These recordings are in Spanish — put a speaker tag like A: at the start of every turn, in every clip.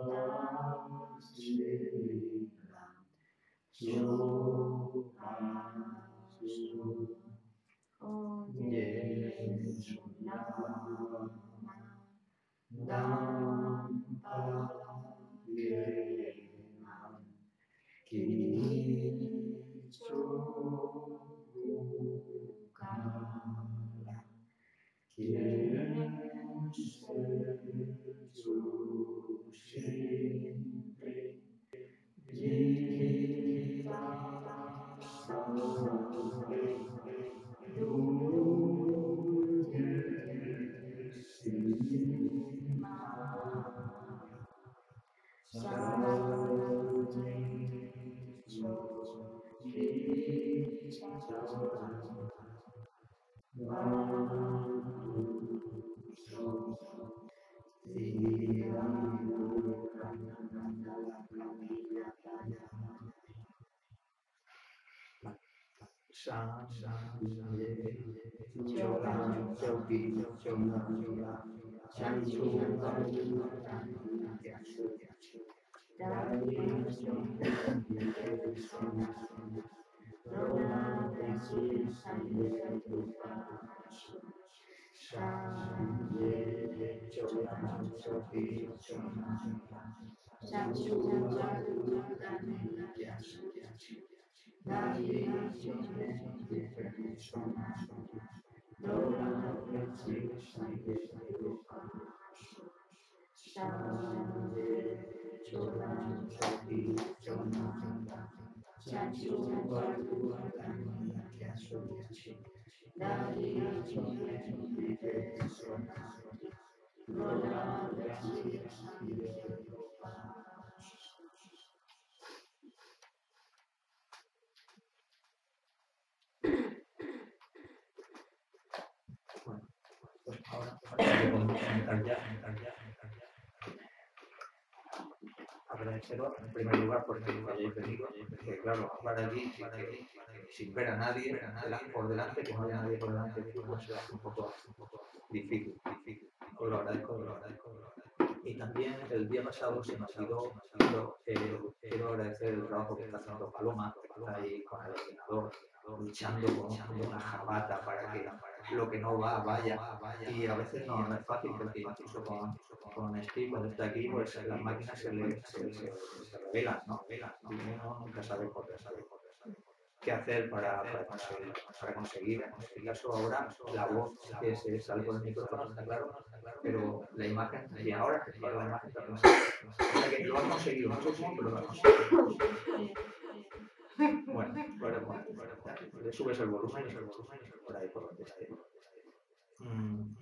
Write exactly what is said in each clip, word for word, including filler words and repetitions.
A: Pues ahora, ahora sí que podemos comentar ya, comentar ya, comentar ya. Agradeceros en primer lugar porque hayáis venido, que claro, hablar aquí sin, que, sin ver a nadie por delante, que no haya nadie por delante, pues es un poco, un poco difícil, difícil. Os lo agradezco, os lo agradezco, os lo agradezco. Y también el día pasado se nos olvidó, quiero, eh, quiero agradecer el trabajo que está haciendo Paloma, que está ahí con el ordenador, luchando con una jabata para que lo que no va, vaya. Y a veces no, no es fácil porque incluso con, con Steve, cuando está aquí, pues las máquinas se, le, se, se, se revelan, ¿no? Y uno nunca sabe por qué sabe qué hacer para, para, conseguir, para conseguir, en este caso ahora, la voz que se sale por el micrófono, está claro, pero la imagen, y ahora que la imagen también, o sea que lo han conseguido, no sé cómo, pero lo han conseguido. Bueno, bueno, bueno, bueno, le subes el volumen y el volumen por ahí, por donde esté. Mm.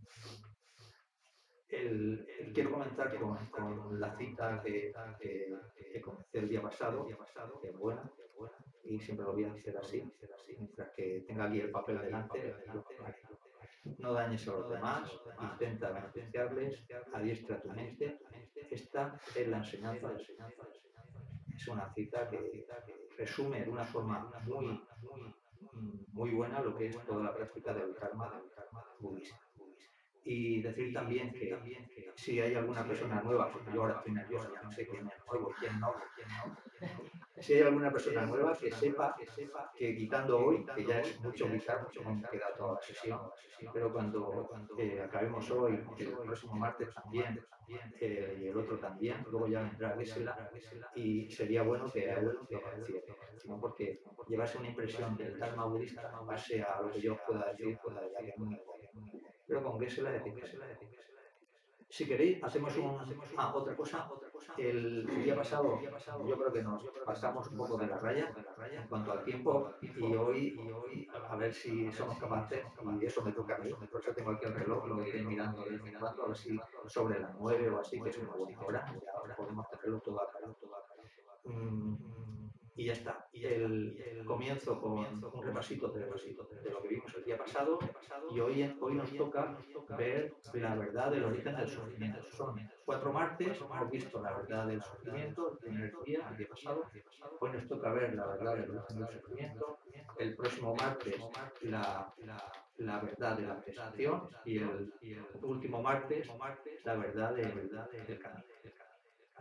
A: El, el, quiero comenzar con, con la cita que, que, que comencé el día pasado, que es buena, y siempre lo voy a decir así, mientras que tenga aquí el papel delante. No dañes a los demás, intenta beneficiarles, adiestra tu mente. Esta es la enseñanza del Señor. Es una cita que resume de una forma muy, muy buena lo que es toda la práctica del karma budista. Y decir también que si hay alguna persona nueva, porque yo ahora estoy nervioso, ya no sé quién es nuevo, quién no, quién no. Si hay alguna persona nueva que sepa que quitando hoy, que ya es mucho quitar, mucho me queda toda la sesión, pero cuando eh, acabemos hoy, el próximo martes también, eh, y el otro también, luego ya vendrá Gesela, y sería bueno que a él lo conociera, ¿no? Porque llevarse una impresión del Dharma budista en base a lo que yo pueda decir, pues la verdad que es muy bueno. Pero con Gesela es diferente. Si queréis, hacemos un, ah, otra cosa. El día pasado yo creo que nos pasamos un poco de la raya en cuanto al tiempo y hoy a ver si somos capaces, y eso me toca a mí, por eso tengo aquí el reloj, lo iré mirando de vez en cuando, a ver si sobre las nueve o así, que es una buena hora, ya podemos tenerlo todo acá. Mm, y ya está. El, el comienzo con un repasito de, de lo que vimos el día pasado y hoy, hoy nos toca ver la verdad del origen del sufrimiento. Son cuatro martes, hemos visto la verdad del sufrimiento, el primer día, el día pasado. Hoy nos toca ver la verdad del origen del sufrimiento. El próximo martes, la, la verdad de la prestación y el, y el último martes, la verdad del, del camino.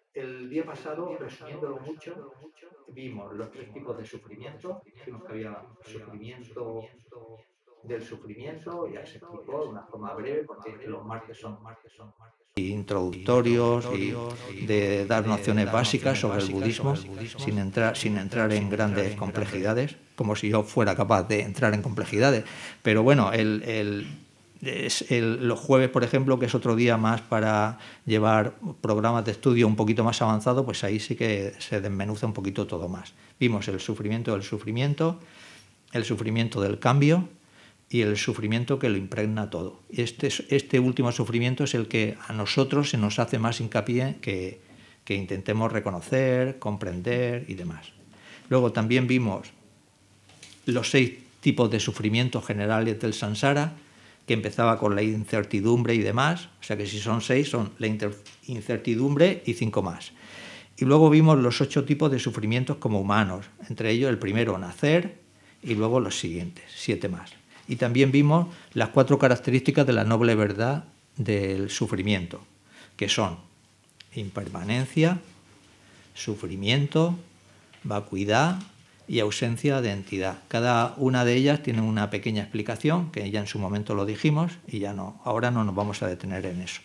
A: el día pasado, resumiéndolo mucho, vimos los tres tipos de sufrimiento. Vimos que había sufrimiento del sufrimiento, ya se explicó de una forma breve, porque los martes son introductorios y de dar nociones básicas sobre el budismo, sin entrar, sin entrar en grandes complejidades, como si yo fuera capaz de entrar en complejidades. Pero bueno, el, el, es el, los jueves, por ejemplo, que es otro día más para llevar programas de estudio un poquito más avanzado, pues ahí sí que se desmenuza un poquito todo más. Vimos el sufrimiento del sufrimiento, el sufrimiento del cambio y el sufrimiento que lo impregna todo. Este, este último sufrimiento es el que a nosotros se nos hace más hincapié que, que intentemos reconocer, comprender y demás. Luego también vimos los seis tipos de sufrimientos generales del samsara, que empezaba con la incertidumbre y demás, o sea que si son seis, son la incertidumbre y cinco más. Y luego vimos los ocho tipos de sufrimientos como humanos, entre ellos el primero, nacer, y luego los siguientes, siete más. Y también vimos las cuatro características de la noble verdad del sufrimiento, que son impermanencia, sufrimiento, vacuidad y ausencia de entidad. Cada una de ellas tiene una pequeña explicación, que ya en su momento lo dijimos, y ya no, ahora no nos vamos a detener en eso.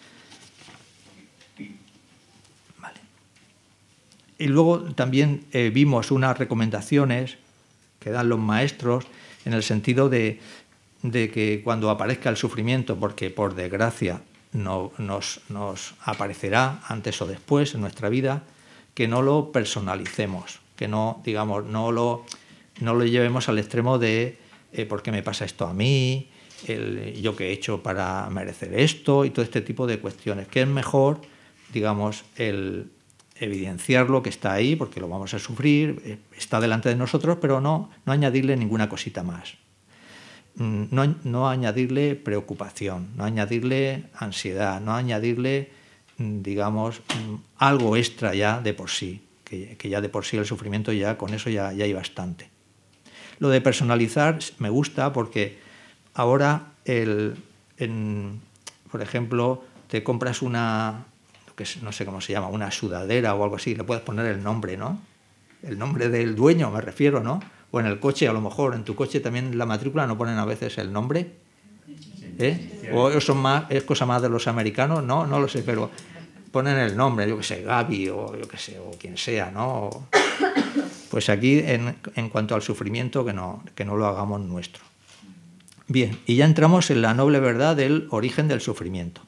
A: Vale. Y luego también eh, vimos unas recomendaciones que dan los maestros, en el sentido de, de que cuando aparezca el sufrimiento, porque por desgracia no, nos, nos aparecerá antes o después en nuestra vida, que no lo personalicemos, que no, digamos, no lo, no lo llevemos al extremo de eh, ¿por qué me pasa esto a mí? El, ¿yo qué he hecho para merecer esto? Y todo este tipo de cuestiones, que es mejor, digamos, el evidenciar lo que está ahí, porque lo vamos a sufrir, está delante de nosotros, pero no, no añadirle ninguna cosita más. No, no añadirle preocupación, no añadirle ansiedad, no añadirle, digamos, algo extra ya de por sí, que, que ya de por sí el sufrimiento ya, con eso ya, ya hay bastante. Lo de personalizar me gusta porque ahora, el, en, por ejemplo, te compras una, que no sé cómo se llama, una sudadera o algo así, le puedes poner el nombre, ¿no? El nombre del dueño, me refiero, ¿no? O en el coche, a lo mejor, en tu coche también en la matrícula no ponen a veces el nombre, ¿eh? O eso más, es cosa más de los americanos, no, no lo sé, pero ponen el nombre, yo que sé, Gaby o yo que sé, o quien sea, ¿no? Pues aquí, en, en cuanto al sufrimiento, que no, que no lo hagamos nuestro. Bien, y ya entramos en la noble verdad del origen del sufrimiento.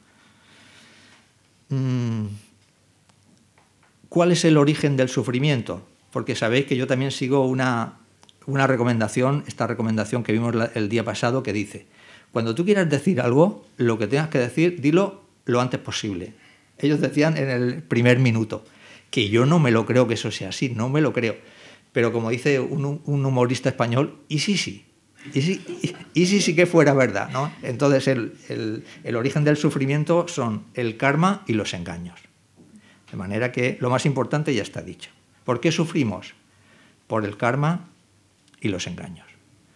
A: ¿Cuál es el origen del sufrimiento? Porque sabéis que yo también sigo una, una recomendación, esta recomendación que vimos el día pasado, que dice, cuando tú quieras decir algo, lo que tengas que decir, dilo lo antes posible. Ellos decían en el primer minuto, que yo no me lo creo que eso sea así, no me lo creo. Pero como dice un, un humorista español, y sí, sí. Y sí, y, y sí, sí que fuera verdad, ¿no? Entonces, el, el, el origen del sufrimiento son el karma y los engaños. De manera que lo más importante ya está dicho. ¿Por qué sufrimos? Por el karma y los engaños.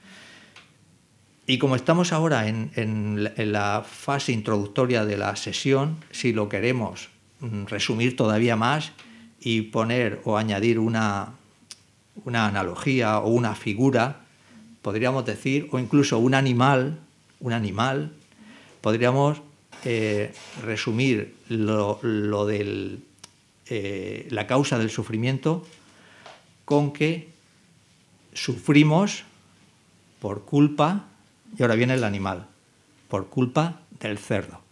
A: Y como estamos ahora en, en, en la fase introductoria de la sesión, si lo queremos resumir todavía más y poner o añadir una, una analogía o una figura, podríamos decir, o incluso un animal, un animal, podríamos eh, resumir lo, lo del, eh, la causa del sufrimiento con que sufrimos por culpa, y ahora viene el animal, por culpa del cerdo.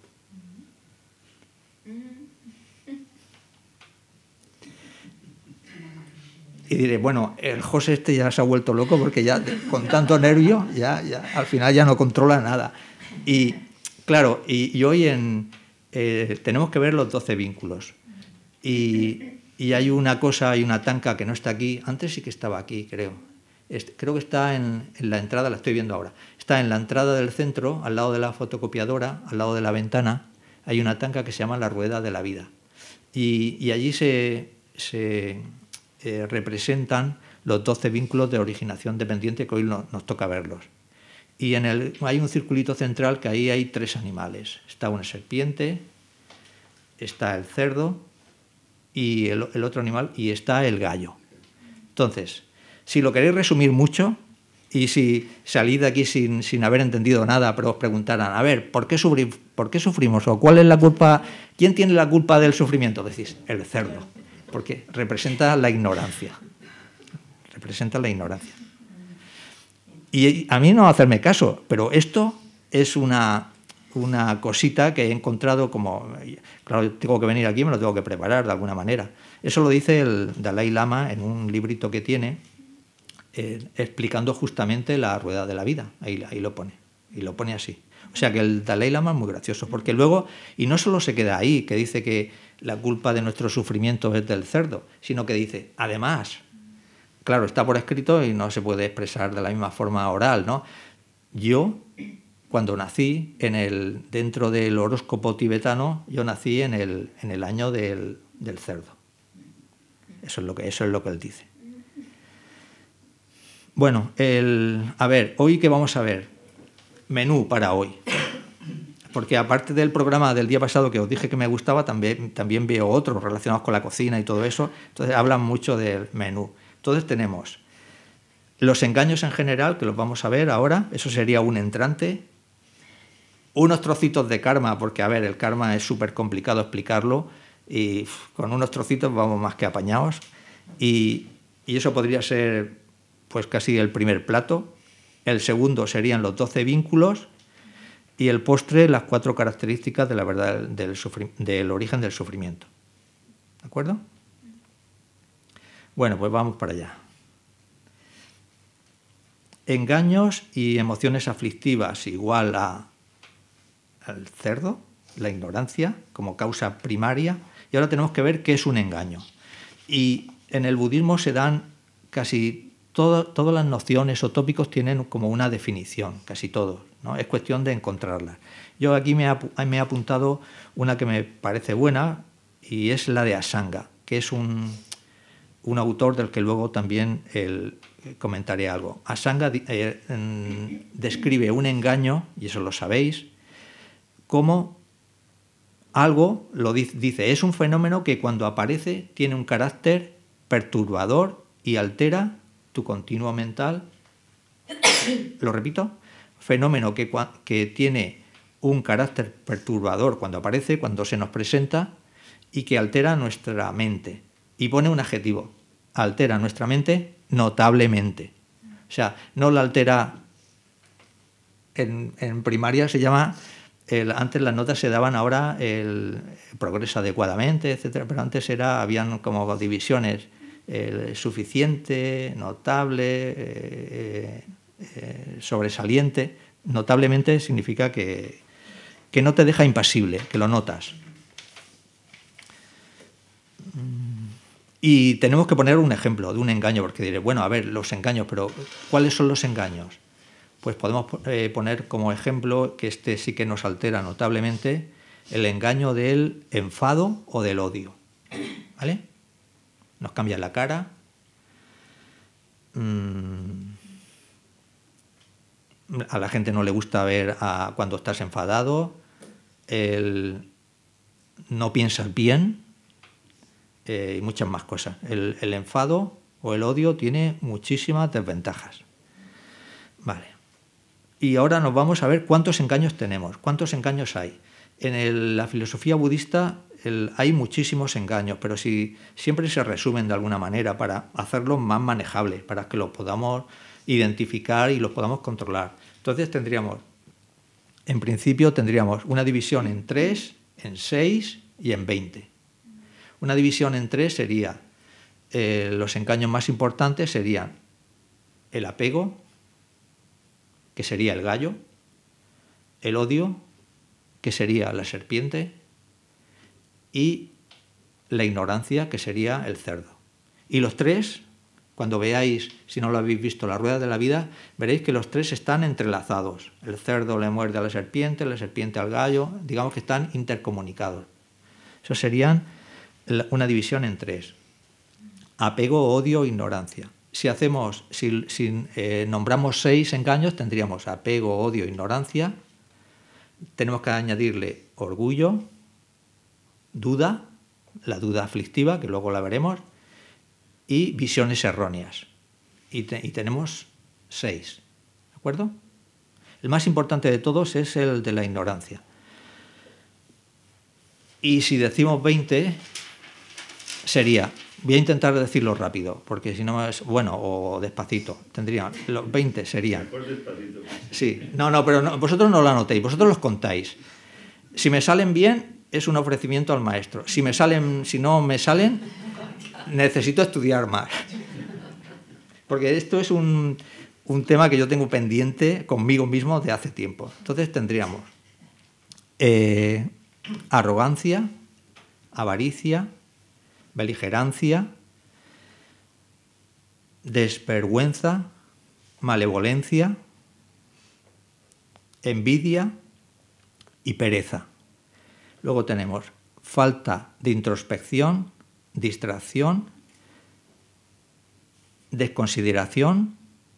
A: Y diré, bueno, el José este ya se ha vuelto loco porque ya con tanto nervio ya, ya al final ya no controla nada. Y claro, y, y hoy en, eh, tenemos que ver los doce vínculos. Y, y hay una cosa, hay una tanca que no está aquí, antes sí que estaba aquí, creo. Este, creo que está en, en la entrada, la estoy viendo ahora. Está en la entrada del centro, al lado de la fotocopiadora, al lado de la ventana, hay una tanca que se llama la Rueda de la Vida. Y, y allí se... se Eh, representan los doce vínculos de originación dependiente que hoy no, nos toca verlos. Y en el, hay un circulito central que ahí hay tres animales. Está una serpiente, está el cerdo
B: y el, el otro animal, y está el gallo. Entonces, si lo queréis resumir mucho, y si salís de aquí sin, sin haber entendido nada, pero os preguntaran, a ver, ¿por qué, sufri ¿por qué sufrimos? ¿O cuál es la culpa? ¿Quién tiene la culpa del sufrimiento? Decís, el cerdo, porque representa la ignorancia. Representa la ignorancia. Y a mí no hacerme caso, pero esto es una, una cosita que he encontrado como... Claro, tengo que venir aquí, me lo tengo que preparar de alguna manera. Eso lo dice el Dalai Lama en un librito que tiene, Eh, explicando justamente la rueda de la vida. Ahí, ahí lo pone. Y lo pone así. O sea que el Dalai Lama es muy gracioso, porque luego, y no solo se queda ahí, que dice que la culpa de nuestro sufrimiento es del cerdo, sino que dice, además, claro, está por escrito y no se puede expresar de la misma forma oral, ¿no? Yo, cuando nací, en el, dentro del horóscopo tibetano, yo nací en el, en el año del, del cerdo. Eso es lo que, eso es lo que él dice. Bueno, el, a ver, hoy ¿qué vamos a ver? Menú para hoy. Porque aparte del programa del día pasado que os dije que me gustaba, también, también veo otros relacionados con la cocina y todo eso. Entonces hablan mucho del menú. Entonces tenemos los engaños en general, que los vamos a ver ahora. Eso sería un entrante. Unos trocitos de karma, porque a ver, el karma es súper complicado explicarlo. Y uf, con unos trocitos vamos más que apañados. Y, y eso podría ser... pues casi el primer plato. El segundo serían los doce vínculos y el postre las cuatro características de la verdad del, del origen del sufrimiento. ¿De acuerdo? Bueno, pues vamos para allá. Engaños y emociones aflictivas igual a, al cerdo, la ignorancia como causa primaria. Y ahora tenemos que ver qué es un engaño. Y en el budismo se dan casi... Todo, todas las nociones o tópicos tienen como una definición, casi todos, ¿no? Es cuestión de encontrarlas. Yo aquí me he, me he apuntado una que me parece buena y es la de Asanga, que es un, un autor del que luego también el, comentaré algo. Asanga eh, en, describe un engaño, y eso lo sabéis, como algo, lo dice, dice, es un fenómeno que cuando aparece tiene un carácter perturbador y altera tu continuo mental. Lo repito, fenómeno que, que tiene un carácter perturbador cuando aparece, cuando se nos presenta y que altera nuestra mente. Y pone un adjetivo, altera nuestra mente notablemente. O sea, no la altera, en, en primaria se llama, el, antes las notas se daban, ahora el, progresa adecuadamente, etcétera, pero antes era, habían como divisiones. Eh, suficiente, notable, eh, eh, sobresaliente. Notablemente significa que, que no te deja impasible, que lo notas. Y tenemos que poner un ejemplo de un engaño, porque diré, bueno, a ver, los engaños, pero ¿cuáles son los engaños? Pues podemos eh, poner como ejemplo, que este sí que nos altera notablemente, el engaño del enfado o del odio. ¿Vale? Nos cambia la cara. Mm. A la gente no le gusta ver a, cuando estás enfadado. El, no piensas bien. Eh, y muchas más cosas. El, el enfado o el odio tiene muchísimas desventajas. Vale. Y ahora nos vamos a ver cuántos engaños tenemos, cuántos engaños hay. En el, la filosofía budista el, hay muchísimos engaños, pero si, siempre se resumen de alguna manera para hacerlos más manejables, para que los podamos identificar y los podamos controlar. Entonces tendríamos, en principio tendríamos una división en tres, en seis y en veinte. Una división en tres sería, eh, los engaños más importantes serían el apego, que sería el gallo, el odio, que sería la serpiente, y la ignorancia, que sería el cerdo. Y los tres, cuando veáis, si no lo habéis visto, la rueda de la vida, veréis que los tres están entrelazados. El cerdo le muerde a la serpiente, la serpiente al gallo, digamos que están intercomunicados. Eso serían una división en tres. Apego, odio, ignorancia. Si hacemos, si, si eh, nombramos seis engaños, tendríamos apego, odio, ignorancia. Tenemos que añadirle orgullo, duda, la duda aflictiva, que luego la veremos, y visiones erróneas. Y, te, y tenemos seis, ¿de acuerdo? El más importante de todos es el de la ignorancia. Y si decimos veinte, sería, voy a intentar decirlo rápido, porque si no es, bueno, o despacito, tendrían, los veinte serían.
C: Mejor despacito.
B: Sí, no, no, pero no, vosotros no lo anotéis, vosotros los contáis. Si me salen bien, es un ofrecimiento al maestro. Si me salen, si no me salen, necesito estudiar más. Porque esto es un, un tema que yo tengo pendiente conmigo mismo de hace tiempo. Entonces tendríamos eh, arrogancia, avaricia, beligerancia, desvergüenza, malevolencia, envidia y pereza. Luego tenemos falta de introspección, distracción, desconsideración.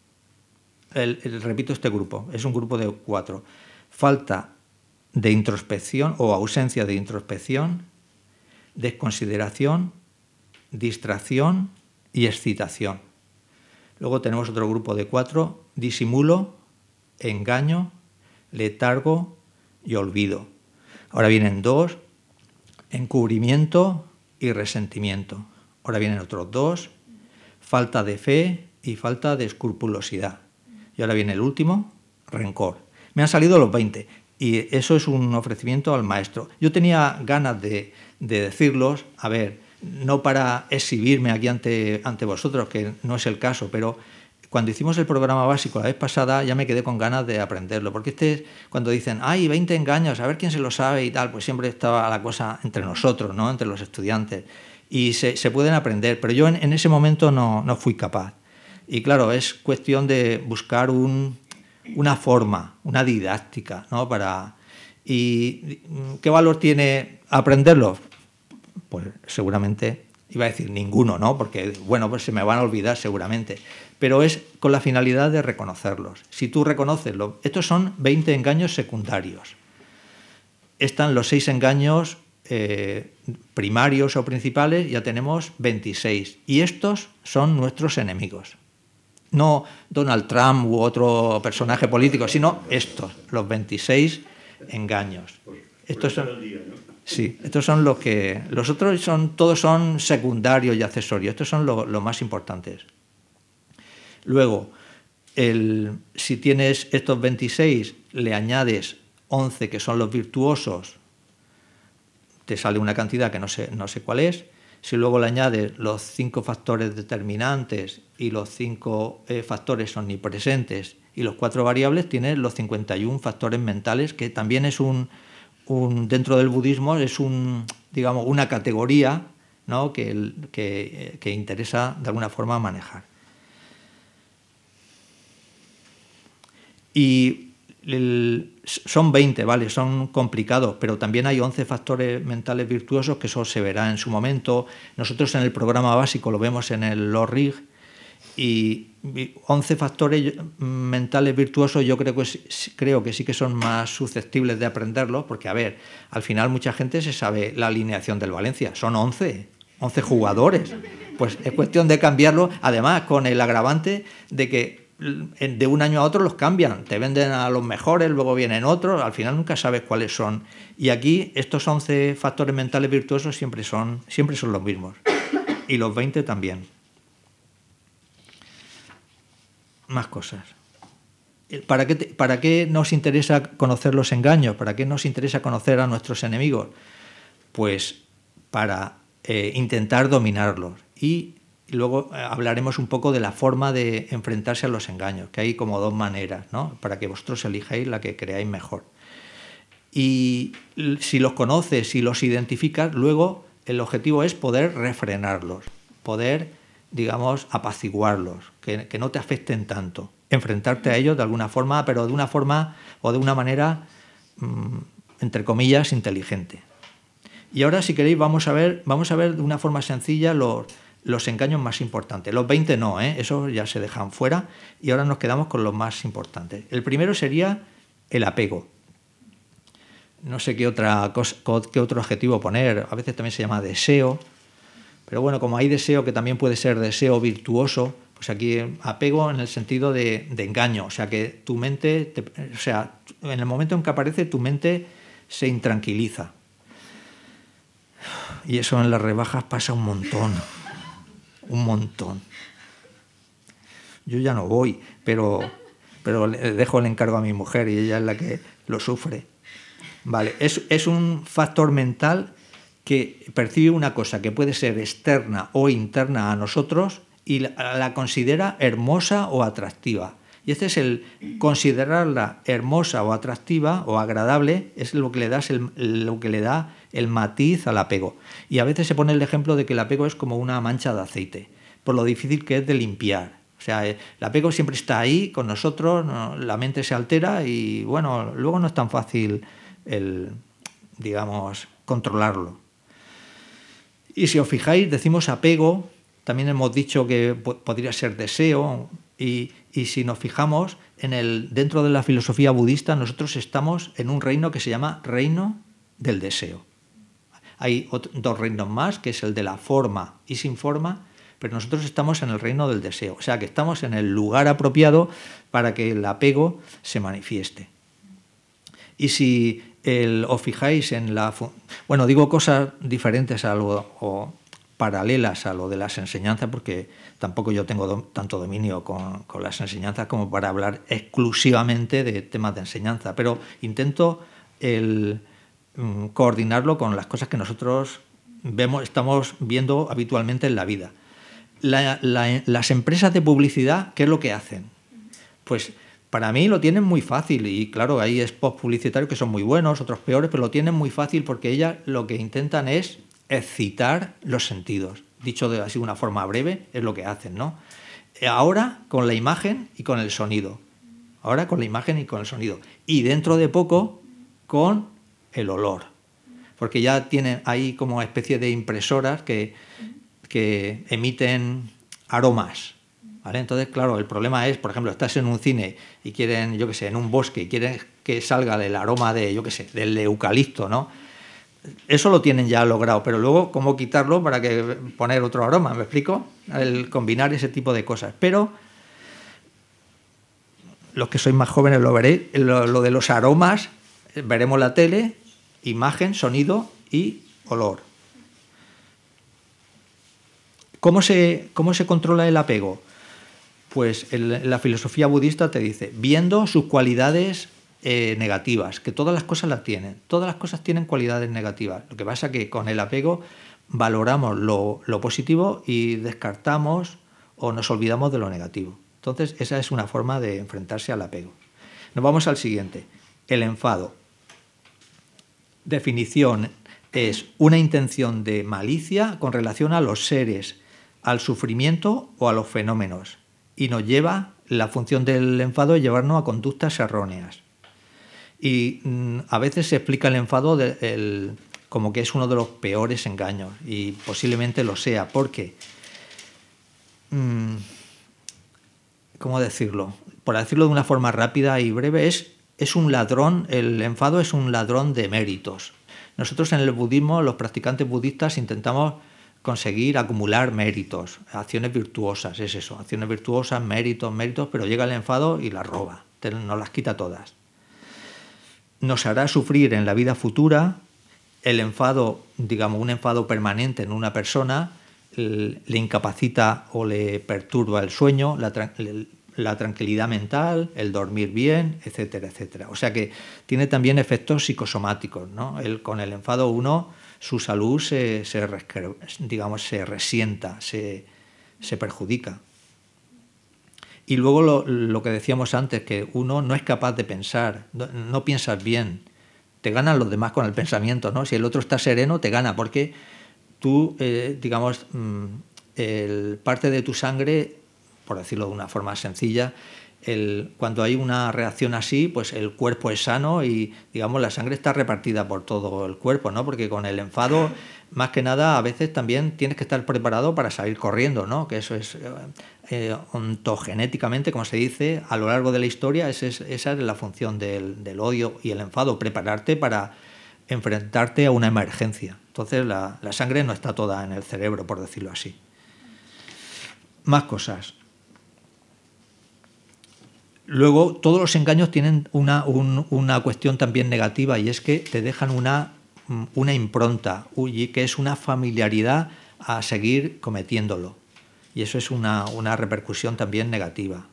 B: El, el, repito este grupo, es un grupo de cuatro. Falta de introspección o ausencia de introspección, desconsideración, distracción y excitación. Luego tenemos otro grupo de cuatro, disimulo, engaño, letargo y olvido. Ahora vienen dos, encubrimiento y resentimiento. Ahora vienen otros dos, falta de fe y falta de escrupulosidad. Y ahora viene el último, rencor. Me han salido los veinte y eso es un ofrecimiento al maestro. Yo tenía ganas de, de decirlos, a ver, no para exhibirme aquí ante, ante vosotros, que no es el caso, pero cuando hicimos el programa básico la vez pasada ya me quedé con ganas de aprenderlo, porque este, cuando dicen, hay veinte engaños, a ver quién se lo sabe y tal, pues siempre estaba la cosa entre nosotros, ¿no? Entre los estudiantes, y se, se pueden aprender, pero yo en, en ese momento no, no fui capaz. Y claro, es cuestión de buscar un, una forma, una didáctica, ¿no? Para, ¿y qué valor tiene aprenderlo? Pues seguramente, iba a decir ninguno, ¿no? Porque, bueno, pues se me van a olvidar seguramente. Pero es con la finalidad de reconocerlos. Si tú reconoces, lo, estos son veinte engaños secundarios. Están los seis engaños eh, primarios o principales, ya tenemos veintiséis. Y estos son nuestros enemigos. No Donald Trump u otro personaje político, sino estos, los veintiséis engaños. Estos son, sí, estos son los que... Los otros son, todos son secundarios y accesorios. Estos son los lo más importantes. Luego, el, si tienes estos veintiséis, le añades once que son los virtuosos, te sale una cantidad que no sé, no sé cuál es. Si luego le añades los cinco factores determinantes y los cinco eh, factores omnipresentes y los cuatro variables, tienes los cincuenta y uno factores mentales, que también es un, un dentro del budismo, es un, digamos, una categoría, ¿no? que, que, que interesa de alguna forma manejar. Y el, son veinte, ¿vale? Son complicados, pero también hay once factores mentales virtuosos, que eso se verá en su momento. Nosotros en el programa básico lo vemos en el LORRIG, y once factores mentales virtuosos yo creo que, creo que sí que son más susceptibles de aprenderlo, porque, a ver, al final mucha gente se sabe la alineación del Valencia, son once, once jugadores. Pues es cuestión de cambiarlo, además con el agravante de que de un año a otro los cambian, te venden a los mejores, luego vienen otros, al final nunca sabes cuáles son. Y aquí estos once factores mentales virtuosos siempre son, siempre son los mismos, y los veinte también. Más cosas. ¿Para qué, te, ¿Para qué nos interesa conocer los engaños? ¿Para qué nos interesa conocer a nuestros enemigos? Pues para eh, intentar dominarlos. Y luego hablaremos un poco de la forma de enfrentarse a los engaños, que hay como dos maneras, ¿no? Para que vosotros elijáis la que creáis mejor. Y si los conoces, si los identificas, luego el objetivo es poder refrenarlos, poder, digamos, apaciguarlos, que, que no te afecten tanto, enfrentarte a ellos de alguna forma, pero de una forma o de una manera, mmm, entre comillas, inteligente. Y ahora, si queréis, vamos a ver, vamos a ver de una forma sencilla los... los engaños más importantes. Los veinte no, ¿eh? Esos ya se dejan fuera, y ahora nos quedamos con los más importantes. El primero sería el apego. no sé qué, otra cosa, qué otro adjetivo poner, a veces también se llama deseo, pero bueno, como hay deseo que también puede ser deseo virtuoso, pues aquí apego en el sentido de, de engaño, o sea, que tu mente, te, o sea, en el momento en que aparece, tu mente se intranquiliza. Y eso en las rebajas pasa un montón, un montón. Yo ya no voy, pero, pero le dejo el encargo a mi mujer y ella es la que lo sufre. Vale, es, es un factor mental que percibe una cosa que puede ser externa o interna a nosotros y la, la considera hermosa o atractiva. Y este es el considerarla hermosa o atractiva o agradable, es lo que le das el, lo que le da el matiz al apego. Y a veces se pone el ejemplo de que el apego es como una mancha de aceite, por lo difícil que es de limpiar. O sea, el apego siempre está ahí con nosotros, ¿no? La mente se altera y bueno, luego no es tan fácil el, digamos, controlarlo. Y si os fijáis, decimos apego, también hemos dicho que podría ser deseo, y, y si nos fijamos, en el, dentro de la filosofía budista nosotros estamos en un reino que se llama reino del deseo. Hay otro, dos reinos más, que es el de la forma y sin forma, pero nosotros estamos en el reino del deseo, o sea que estamos en el lugar apropiado para que el apego se manifieste. Y si el, os fijáis en la... Bueno, digo cosas diferentes a lo, o paralelas a lo de las enseñanzas, porque tampoco yo tengo do, tanto dominio con, con las enseñanzas como para hablar exclusivamente de temas de enseñanza, pero intento el, um, coordinarlo con las cosas que nosotros vemos, estamos viendo habitualmente en la vida. La, la, las empresas de publicidad, ¿qué es lo que hacen? Pues para mí lo tienen muy fácil, y claro, hay spots publicitarios que son muy buenos, otros peores, pero lo tienen muy fácil porque ellas lo que intentan es excitar los sentidos. Dicho de así de una forma breve, es lo que hacen, ¿no? Ahora con la imagen y con el sonido. Ahora con la imagen y con el sonido. Y dentro de poco con el olor. Porque ya tienen ahí como una especie de impresoras que, que emiten aromas. ¿Vale? Entonces, claro, el problema es, por ejemplo, estás en un cine y quieren, yo qué sé, en un bosque y quieren que salga el aroma de, yo qué sé, del eucalipto, ¿no? Eso lo tienen ya logrado, pero luego, ¿cómo quitarlo para que poner otro aroma? ¿Me explico? El combinar ese tipo de cosas. Pero los que sois más jóvenes lo veréis, lo, lo de los aromas, veremos la tele, imagen, sonido y olor. ¿Cómo se, cómo se controla el apego? Pues el, la filosofía budista te dice, viendo sus cualidades eh, negativas, que todas las cosas las tienen, todas las cosas tienen cualidades negativas. Lo que pasa es que con el apego valoramos lo, lo positivo y descartamos o nos olvidamos de lo negativo. Entonces, esa es una forma de enfrentarse al apego. Nos vamos al siguiente, el enfado. Definición es una intención de malicia con relación a los seres, al sufrimiento o a los fenómenos. Y nos lleva, la función del enfado es llevarnos a conductas erróneas. Y mmm, a veces se explica el enfado de, el, como que es uno de los peores engaños, y posiblemente lo sea, porque, mmm, ¿cómo decirlo? Por decirlo de una forma rápida y breve, es, es un ladrón, el enfado es un ladrón de méritos. Nosotros en el budismo, los practicantes budistas, intentamos conseguir acumular méritos, acciones virtuosas, es eso, acciones virtuosas, méritos, méritos, pero llega el enfado y las roba, nos las quita todas. Nos hará sufrir en la vida futura. El enfado, digamos, un enfado permanente en una persona le incapacita o le perturba el sueño, la, la tranquilidad mental, el dormir bien, etcétera, etcétera. O sea que tiene también efectos psicosomáticos, ¿no? El, con el enfado uno, su salud se, se, digamos, se resienta, se, se perjudica. Y luego lo, lo que decíamos antes, que uno no es capaz de pensar, no, no piensas bien, te ganan los demás con el pensamiento, ¿no? Si el otro está sereno, te gana, porque tú, eh, digamos, el, parte de tu sangre, por decirlo de una forma sencilla, el, cuando hay una reacción así, pues el cuerpo es sano y, digamos, la sangre está repartida por todo el cuerpo, ¿no? Porque con el enfado, más que nada, a veces también tienes que estar preparado para salir corriendo, ¿no? Que eso es eh, ontogenéticamente, como se dice, a lo largo de la historia, esa es, esa es la función del, del odio y el enfado, prepararte para, enfrentarte a una emergencia. Entonces la, la sangre no está toda en el cerebro, por decirlo así. Más cosas. Luego, todos los engaños tienen una, un, una cuestión también negativa, y es que te dejan una, una impronta, y que es una familiaridad a seguir cometiéndolo. Y eso es una, una repercusión también negativa.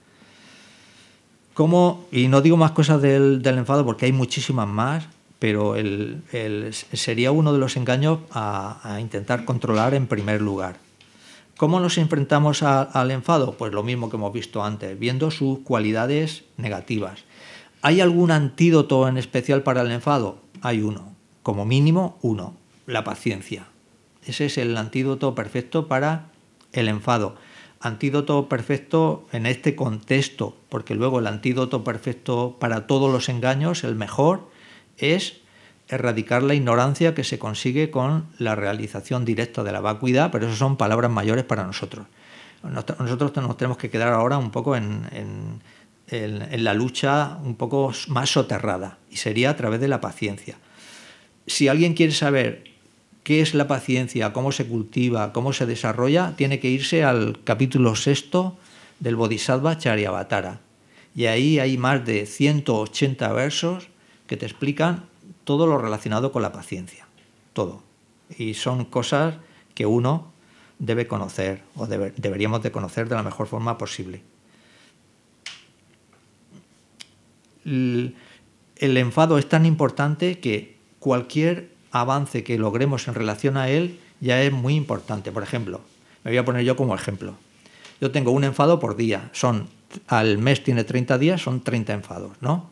B: ¿Cómo? Y no digo más cosas del, del enfado porque hay muchísimas más, pero el, el, sería uno de los engaños a, a intentar controlar en primer lugar. ¿Cómo nos enfrentamos a, al enfado? Pues lo mismo que hemos visto antes, viendo sus cualidades negativas. ¿Hay algún antídoto en especial para el enfado? Hay uno, como mínimo uno, la paciencia. Ese es el antídoto perfecto para el enfado. Antídoto perfecto en este contexto, porque luego el antídoto perfecto para todos los engaños, el mejor, es erradicar la ignorancia que se consigue con la realización directa de la vacuidad, pero eso son palabras mayores para nosotros. Nosotros nos tenemos que quedar ahora un poco en, en, en, en la lucha un poco más soterrada, y sería a través de la paciencia. Si alguien quiere saber qué es la paciencia, cómo se cultiva, cómo se desarrolla, tiene que irse al capítulo sexto del Bodhisattva Charyavatara. Y ahí hay más de ciento ochenta versos que te explican todo lo relacionado con la paciencia, todo. Y son cosas que uno debe conocer, o debe, deberíamos de conocer de la mejor forma posible. El, el enfado es tan importante que cualquier avance que logremos en relación a él ya es muy importante. Por ejemplo, me voy a poner yo como ejemplo. Yo tengo un enfado por día, son, al mes tiene treinta días, son treinta enfados, ¿no?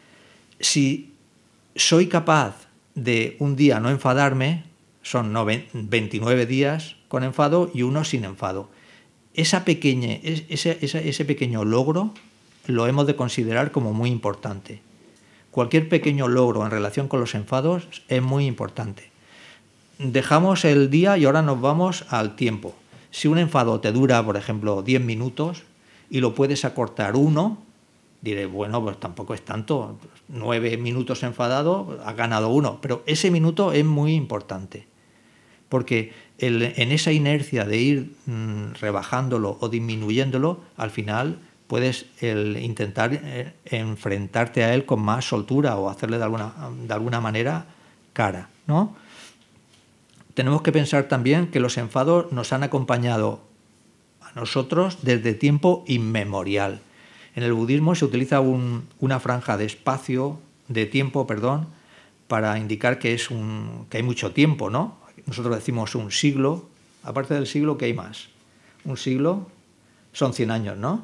B: Si soy capaz de un día no enfadarme, son veintinueve días con enfado y uno sin enfado. Esa pequeña, ese, ese, ese pequeño logro lo hemos de considerar como muy importante. Cualquier pequeño logro en relación con los enfados es muy importante. Dejamos el día y ahora nos vamos al tiempo. Si un enfado te dura, por ejemplo, diez minutos y lo puedes acortar uno, diré, bueno, pues tampoco es tanto, nueve minutos enfadado, ha ganado uno, pero ese minuto es muy importante, porque el, en esa inercia de ir mmm, rebajándolo o disminuyéndolo, al final puedes el, intentar eh, enfrentarte a él con más soltura o hacerle de alguna, de alguna manera cara, ¿no? Tenemos que pensar también que los enfados nos han acompañado a nosotros desde tiempo inmemorial. En el budismo se utiliza un, una franja de espacio, de tiempo, perdón, para indicar que, es un, que hay mucho tiempo, ¿no? Nosotros decimos un siglo. Aparte del siglo, ¿qué hay más? Un siglo son cien años, ¿no?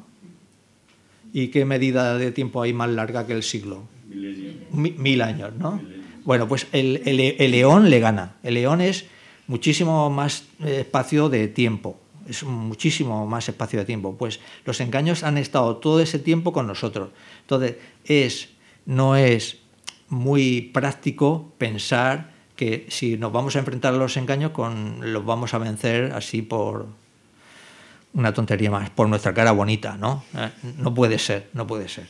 B: ¿Y qué medida de tiempo hay más larga que el siglo? Mil, mil años, ¿no? Bueno, pues el, el, el eón le gana. El eón es muchísimo más espacio de tiempo. Es muchísimo más espacio de tiempo. Pues los engaños han estado todo ese tiempo con nosotros. Entonces, es, no es muy práctico pensar que si nos vamos a enfrentar a los engaños, con, los vamos a vencer así por una tontería más, por nuestra cara bonita, ¿no? No puede ser, no puede ser.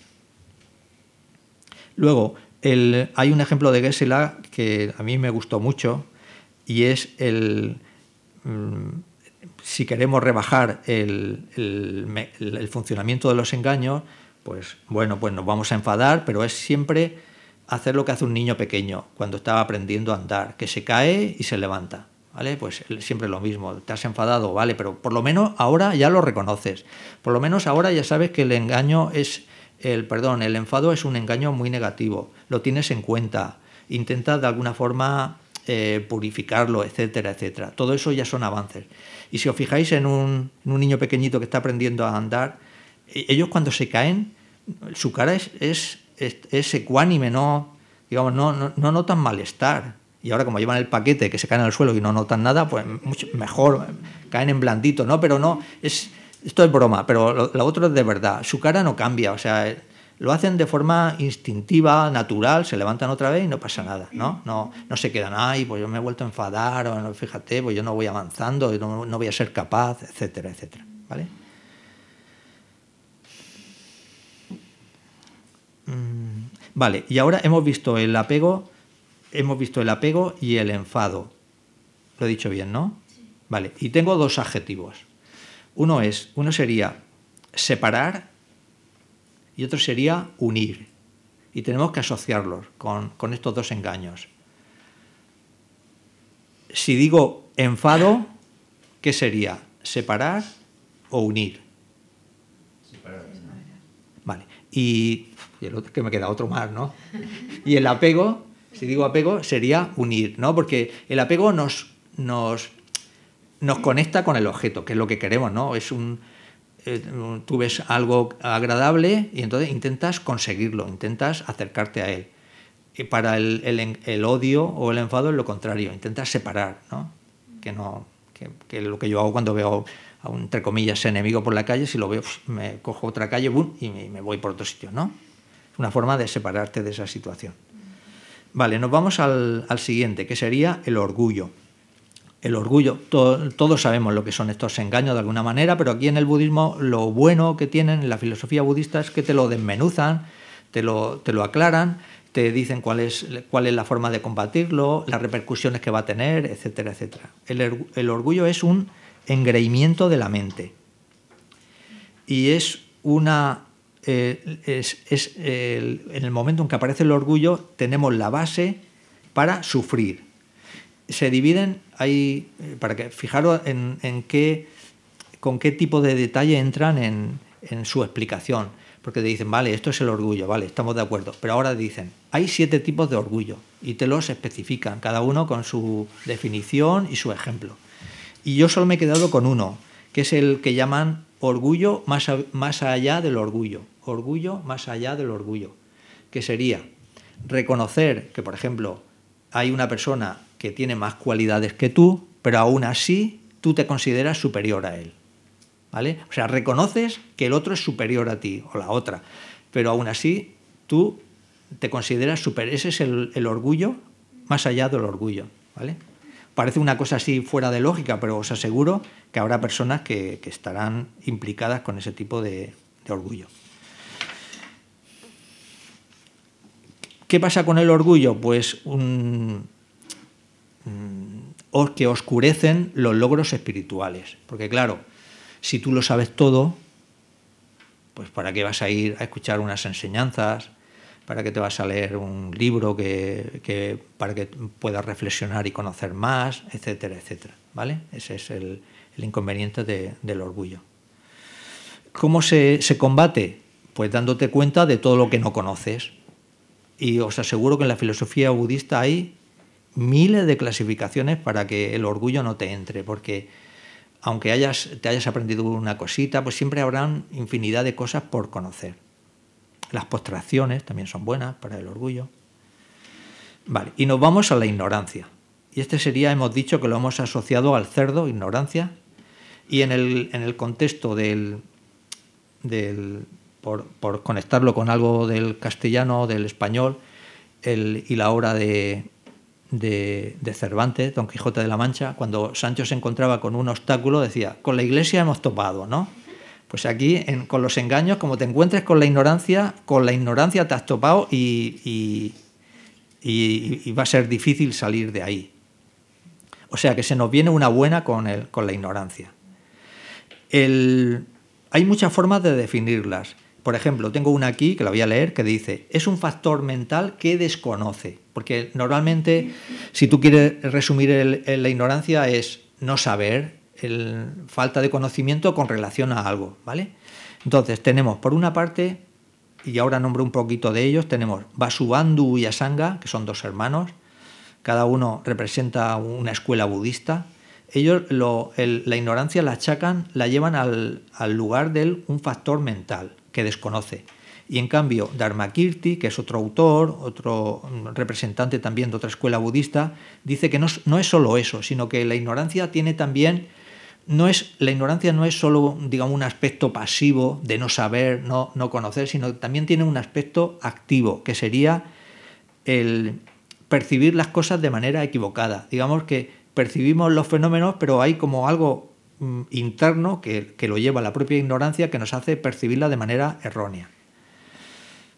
B: Luego, el, hay un ejemplo de Geshe-la que a mí me gustó mucho, y es el... Mmm, si queremos rebajar el, el, el funcionamiento de los engaños, pues bueno, pues nos vamos a enfadar, pero es siempre hacer lo que hace un niño pequeño cuando está aprendiendo a andar, que se cae y se levanta, ¿vale? Pues siempre lo mismo, te has enfadado, ¿vale? Pero por lo menos ahora ya lo reconoces, por lo menos ahora ya sabes que el engaño es, el perdón, el enfado es un engaño muy negativo, lo tienes en cuenta, intenta de alguna forma eh, purificarlo, etcétera, etcétera. Todo eso ya son avances. Y si os fijáis en un, en un niño pequeñito que está aprendiendo a andar, ellos cuando se caen, su cara es, es, es, es ecuánime, no, digamos, no, no, no notan malestar. Y ahora como llevan el paquete que se caen al suelo y no notan nada, pues mucho mejor, caen en blandito, ¿no? Pero no, es, esto es broma, pero lo, lo otro es de verdad. Su cara no cambia, o sea, lo hacen de forma instintiva, natural, se levantan otra vez y no pasa nada, ¿no? No, no se quedan, ay, pues yo me he vuelto a enfadar, o no, fíjate, pues yo no voy avanzando, no, no voy a ser capaz, etcétera, etcétera, ¿vale? Mm, vale, y ahora hemos visto el apego hemos visto el apego y el enfado. Lo he dicho bien, ¿no? Sí. Vale, y tengo dos adjetivos. Uno es, uno sería separar y otro sería unir. Y tenemos que asociarlos con, con estos dos engaños. Si digo enfado, ¿qué sería? ¿Separar o unir?
C: Separar.
B: Vale. Y, y el otro, que me queda otro más, ¿no? Y el apego, si digo apego, sería unir, ¿no? Porque el apego nos, nos, nos conecta con el objeto, que es lo que queremos, ¿no? Es un, eh, tú ves algo agradable y entonces intentas conseguirlo, intentas acercarte a él. Y para el, el, el odio o el enfado es lo contrario, intentas separar, ¿no? Que no, que, que lo que yo hago cuando veo a un, entre comillas, enemigo por la calle, si lo veo, me cojo otra calle, boom, y me, me voy por otro sitio, ¿no? Es una forma de separarte de esa situación. Vale, nos vamos al, al siguiente, que sería el orgullo. El orgullo, to, todos sabemos lo que son estos engaños de alguna manera, pero aquí en el budismo lo bueno que tienen en la filosofía budista es que te lo desmenuzan, te lo, te lo aclaran, te dicen cuál es, cuál es la forma de combatirlo, las repercusiones que va a tener, etcétera, etcétera. El, el orgullo es un engreimiento de la mente y es una eh, es, es el, en el momento en que aparece el orgullo tenemos la base para sufrir. Se dividen, hay, para que fijaros en, en qué, con qué tipo de detalle entran en, en su explicación, porque te dicen, vale, esto es el orgullo, vale, estamos de acuerdo, pero ahora dicen, hay siete tipos de orgullo y te los especifican, cada uno con su definición y su ejemplo. Y yo solo me he quedado con uno, que es el que llaman orgullo más, a, más allá del orgullo. Orgullo más allá del orgullo. Que sería reconocer que, por ejemplo, hay una persona que tiene más cualidades que tú, pero aún así tú te consideras superior a él. ¿Vale? O sea, reconoces que el otro es superior a ti, o la otra, pero aún así tú te consideras superior. Ese es el, el orgullo más allá del orgullo. ¿Vale? Parece una cosa así fuera de lógica, pero os aseguro que habrá personas que, que estarán implicadas con ese tipo de, de orgullo. ¿Qué pasa con el orgullo? Pues un, un, que oscurecen los logros espirituales. Porque claro, si tú lo sabes todo, pues ¿para qué vas a ir a escuchar unas enseñanzas? ¿Para qué te vas a leer un libro que, que, para que puedas reflexionar y conocer más, etcétera, etcétera? ¿Vale? Ese es el, el inconveniente de, del orgullo. ¿Cómo se, se combate? Pues dándote cuenta de todo lo que no conoces. Y os aseguro que en la filosofía budista hay miles de clasificaciones para que el orgullo no te entre, porque aunque hayas, te hayas aprendido una cosita, pues siempre habrán infinidad de cosas por conocer. Las postraciones también son buenas para el orgullo. Vale, y nos vamos a la ignorancia. Y este sería, hemos dicho que lo hemos asociado al cerdo, ignorancia, y en el, en el contexto del, del por, por conectarlo con algo del castellano, del español, el, y la obra de, de, de Cervantes, Don Quijote de la Mancha, cuando Sancho se encontraba con un obstáculo, decía, con la iglesia hemos topado, ¿no? Pues aquí, en, con los engaños, como te encuentres con la ignorancia, con la ignorancia te has topado y, y, y, y va a ser difícil salir de ahí. O sea que se nos viene una buena con, el, con la ignorancia. El, hay muchas formas de definirlas. Por ejemplo, tengo una aquí, que la voy a leer, que dice, es un factor mental que desconoce. Porque normalmente, si tú quieres resumir el, el, la ignorancia, es no saber, el, falta de conocimiento con relación a algo, ¿vale? Entonces tenemos por una parte, y ahora nombro un poquito de ellos, tenemos Vasubandhu y Asanga, que son dos hermanos, cada uno representa una escuela budista. Ellos lo, el, la ignorancia la achacan, la llevan al, al lugar de un factor mental que desconoce. Y en cambio, Dharmakirti, que es otro autor, otro representante también de otra escuela budista, dice que no, no es solo eso, sino que la ignorancia tiene también... No es, la ignorancia no es solo, digamos, un aspecto pasivo de no saber, no, no conocer, sino que también tiene un aspecto activo, que sería el percibir las cosas de manera equivocada. Digamos que percibimos los fenómenos, pero hay como algo mm, interno que, que lo lleva a la propia ignorancia que nos hace percibirla de manera errónea.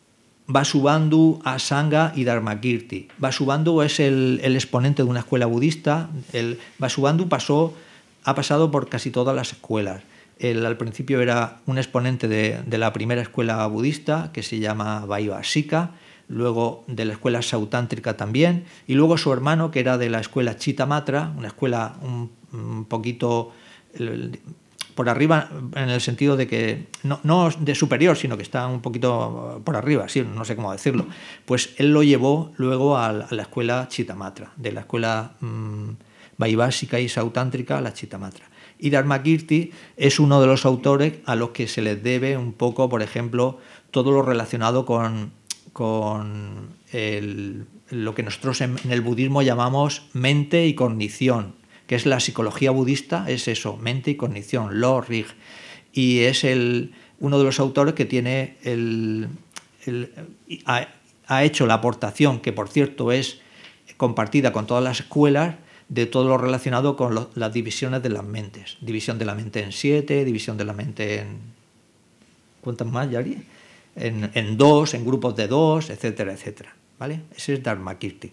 B: Vasubandhu, Asanga y Dharmakirti. Vasubandhu es el, el exponente de una escuela budista. El Vasubandhu pasó, ha pasado por casi todas las escuelas. Él al principio era un exponente de, de la primera escuela budista, que se llama Vaibhasika, luego de la escuela sautántrica también, y luego su hermano, que era de la escuela Chittamatra, una escuela un, un poquito el, por arriba, en el sentido de que no, no de superior, sino que está un poquito por arriba, sí, no sé cómo decirlo. Pues él lo llevó luego a la, a la escuela Chittamatra, de la escuela mmm, Vaibhasika y sautántrica a la Chittamatra. Y Dharmakirti es uno de los autores a los que se les debe un poco, por ejemplo, todo lo relacionado con, con el, lo que nosotros en, en el budismo llamamos mente y cognición, que es la psicología budista, es eso, mente y cognición, Lo Rig. Y es el, uno de los autores que tiene el, el, ha, ha hecho la aportación, que por cierto es compartida con todas las escuelas, de todo lo relacionado con lo, las divisiones de las mentes. División de la mente en siete, división de la mente en... ¿Cuántas más, Yari? En, en dos, en grupos de dos, etcétera, etcétera. ¿Vale? Ese es Dharmakirti.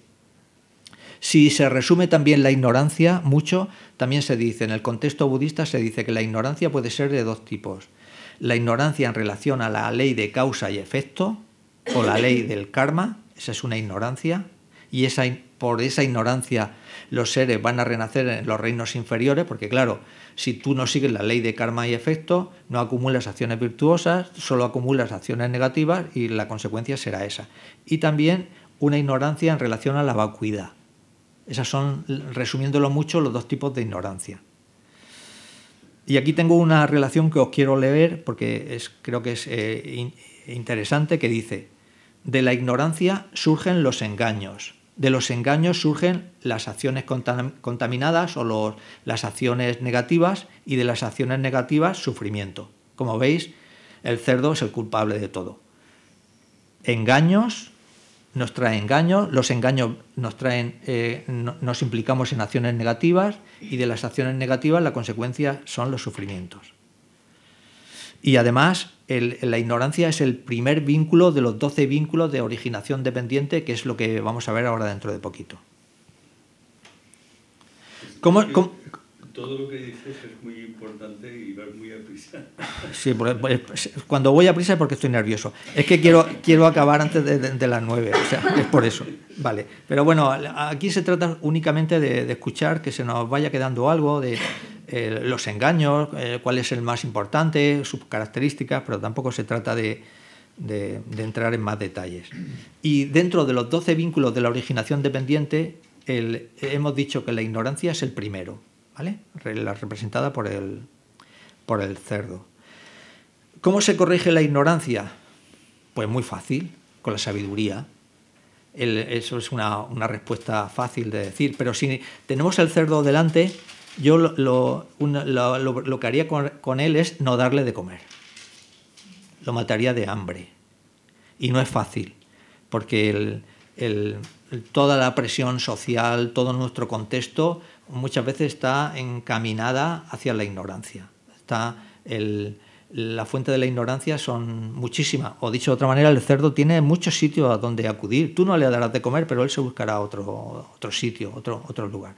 B: Si se resume también la ignorancia mucho, también se dice, en el contexto budista se dice que la ignorancia puede ser de dos tipos. La ignorancia en relación a la ley de causa y efecto, o la ley del karma, esa es una ignorancia, y esa, por esa ignorancia los seres van a renacer en los reinos inferiores, porque claro, si tú no sigues la ley de karma y efecto, no acumulas acciones virtuosas, solo acumulas acciones negativas y la consecuencia será esa. Y también una ignorancia en relación a la vacuidad. Esas son, resumiéndolo mucho, los dos tipos de ignorancia. Y aquí tengo una relación que os quiero leer porque es, creo que es eh, in, interesante, que dice: de la ignorancia surgen los engaños, de los engaños surgen las acciones contaminadas o los, las acciones negativas, y de las acciones negativas sufrimiento. Como veis, el cerdo es el culpable de todo. Engaños nos traen engaños, los engaños nos traen, eh, no, nos implicamos en acciones negativas, y de las acciones negativas la consecuencia son los sufrimientos. Y además el, la ignorancia es el primer vínculo de los doce vínculos de originación dependiente, que es lo que vamos a ver ahora dentro de poquito. ¿Cómo, cómo?
D: Todo lo que dices es muy importante y vas muy a prisa.
B: Sí, cuando voy a prisa es porque estoy nervioso. Es que quiero, quiero acabar antes de, de, de las nueve, o sea, es por eso. Vale. Pero bueno, aquí se trata únicamente de, de escuchar, que se nos vaya quedando algo de eh, los engaños, eh, cuál es el más importante, sus características, pero tampoco se trata de, de, de entrar en más detalles. Y dentro de los doce vínculos de la originación dependiente, el, hemos dicho que la ignorancia es el primero, ¿vale? La representada por el, por el cerdo. ¿Cómo se corrige la ignorancia? Pues muy fácil, con la sabiduría. El, eso es una, una respuesta fácil de decir, pero si tenemos el cerdo delante, yo lo, lo, una, lo, lo, lo que haría con, con él es no darle de comer. Lo mataría de hambre. Y no es fácil, porque el, el, toda la presión social, todo nuestro contexto, muchas veces está encaminada hacia la ignorancia. Está el, la fuente de la ignorancia son muchísimas. O dicho de otra manera, el cerdo tiene muchos sitios a donde acudir. Tú no le darás de comer, pero él se buscará otro, otro sitio, otro, otro lugar.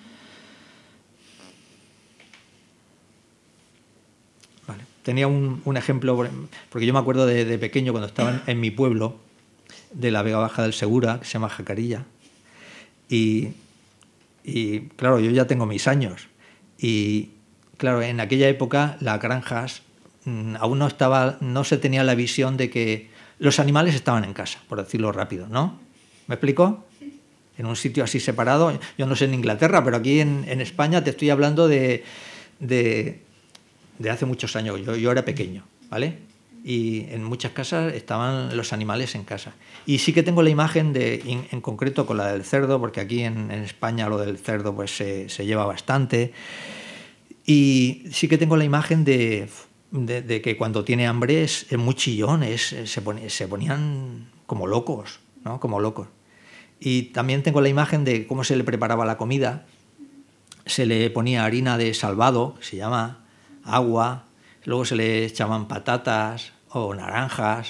B: Vale. Tenía un, un ejemplo, porque yo me acuerdo de, de pequeño, cuando estaba en, en mi pueblo, de la Vega Baja del Segura, que se llama Jacarilla, y... Y claro, yo ya tengo mis años y claro, en aquella época las granjas mmm, aún no estaba, no se tenía la visión de que los animales estaban en casa, por decirlo rápido, ¿no? ¿Me explico? En un sitio así separado. Yo no sé en Inglaterra, pero aquí en, en España te estoy hablando de, de, de hace muchos años. Yo, yo era pequeño, ¿vale? Y en muchas casas estaban los animales en casa. Y sí que tengo la imagen, de, en, en concreto con la del cerdo, porque aquí en, en España lo del cerdo pues se, se lleva bastante. Y sí que tengo la imagen de, de, de que cuando tiene hambre es, es muy chillón, es, se, pone, se ponían como locos, ¿no? Como locos. Y también tengo la imagen de cómo se le preparaba la comida. Se le ponía harina de salvado, que se llama, agua, luego se le echaban patatas o naranjas,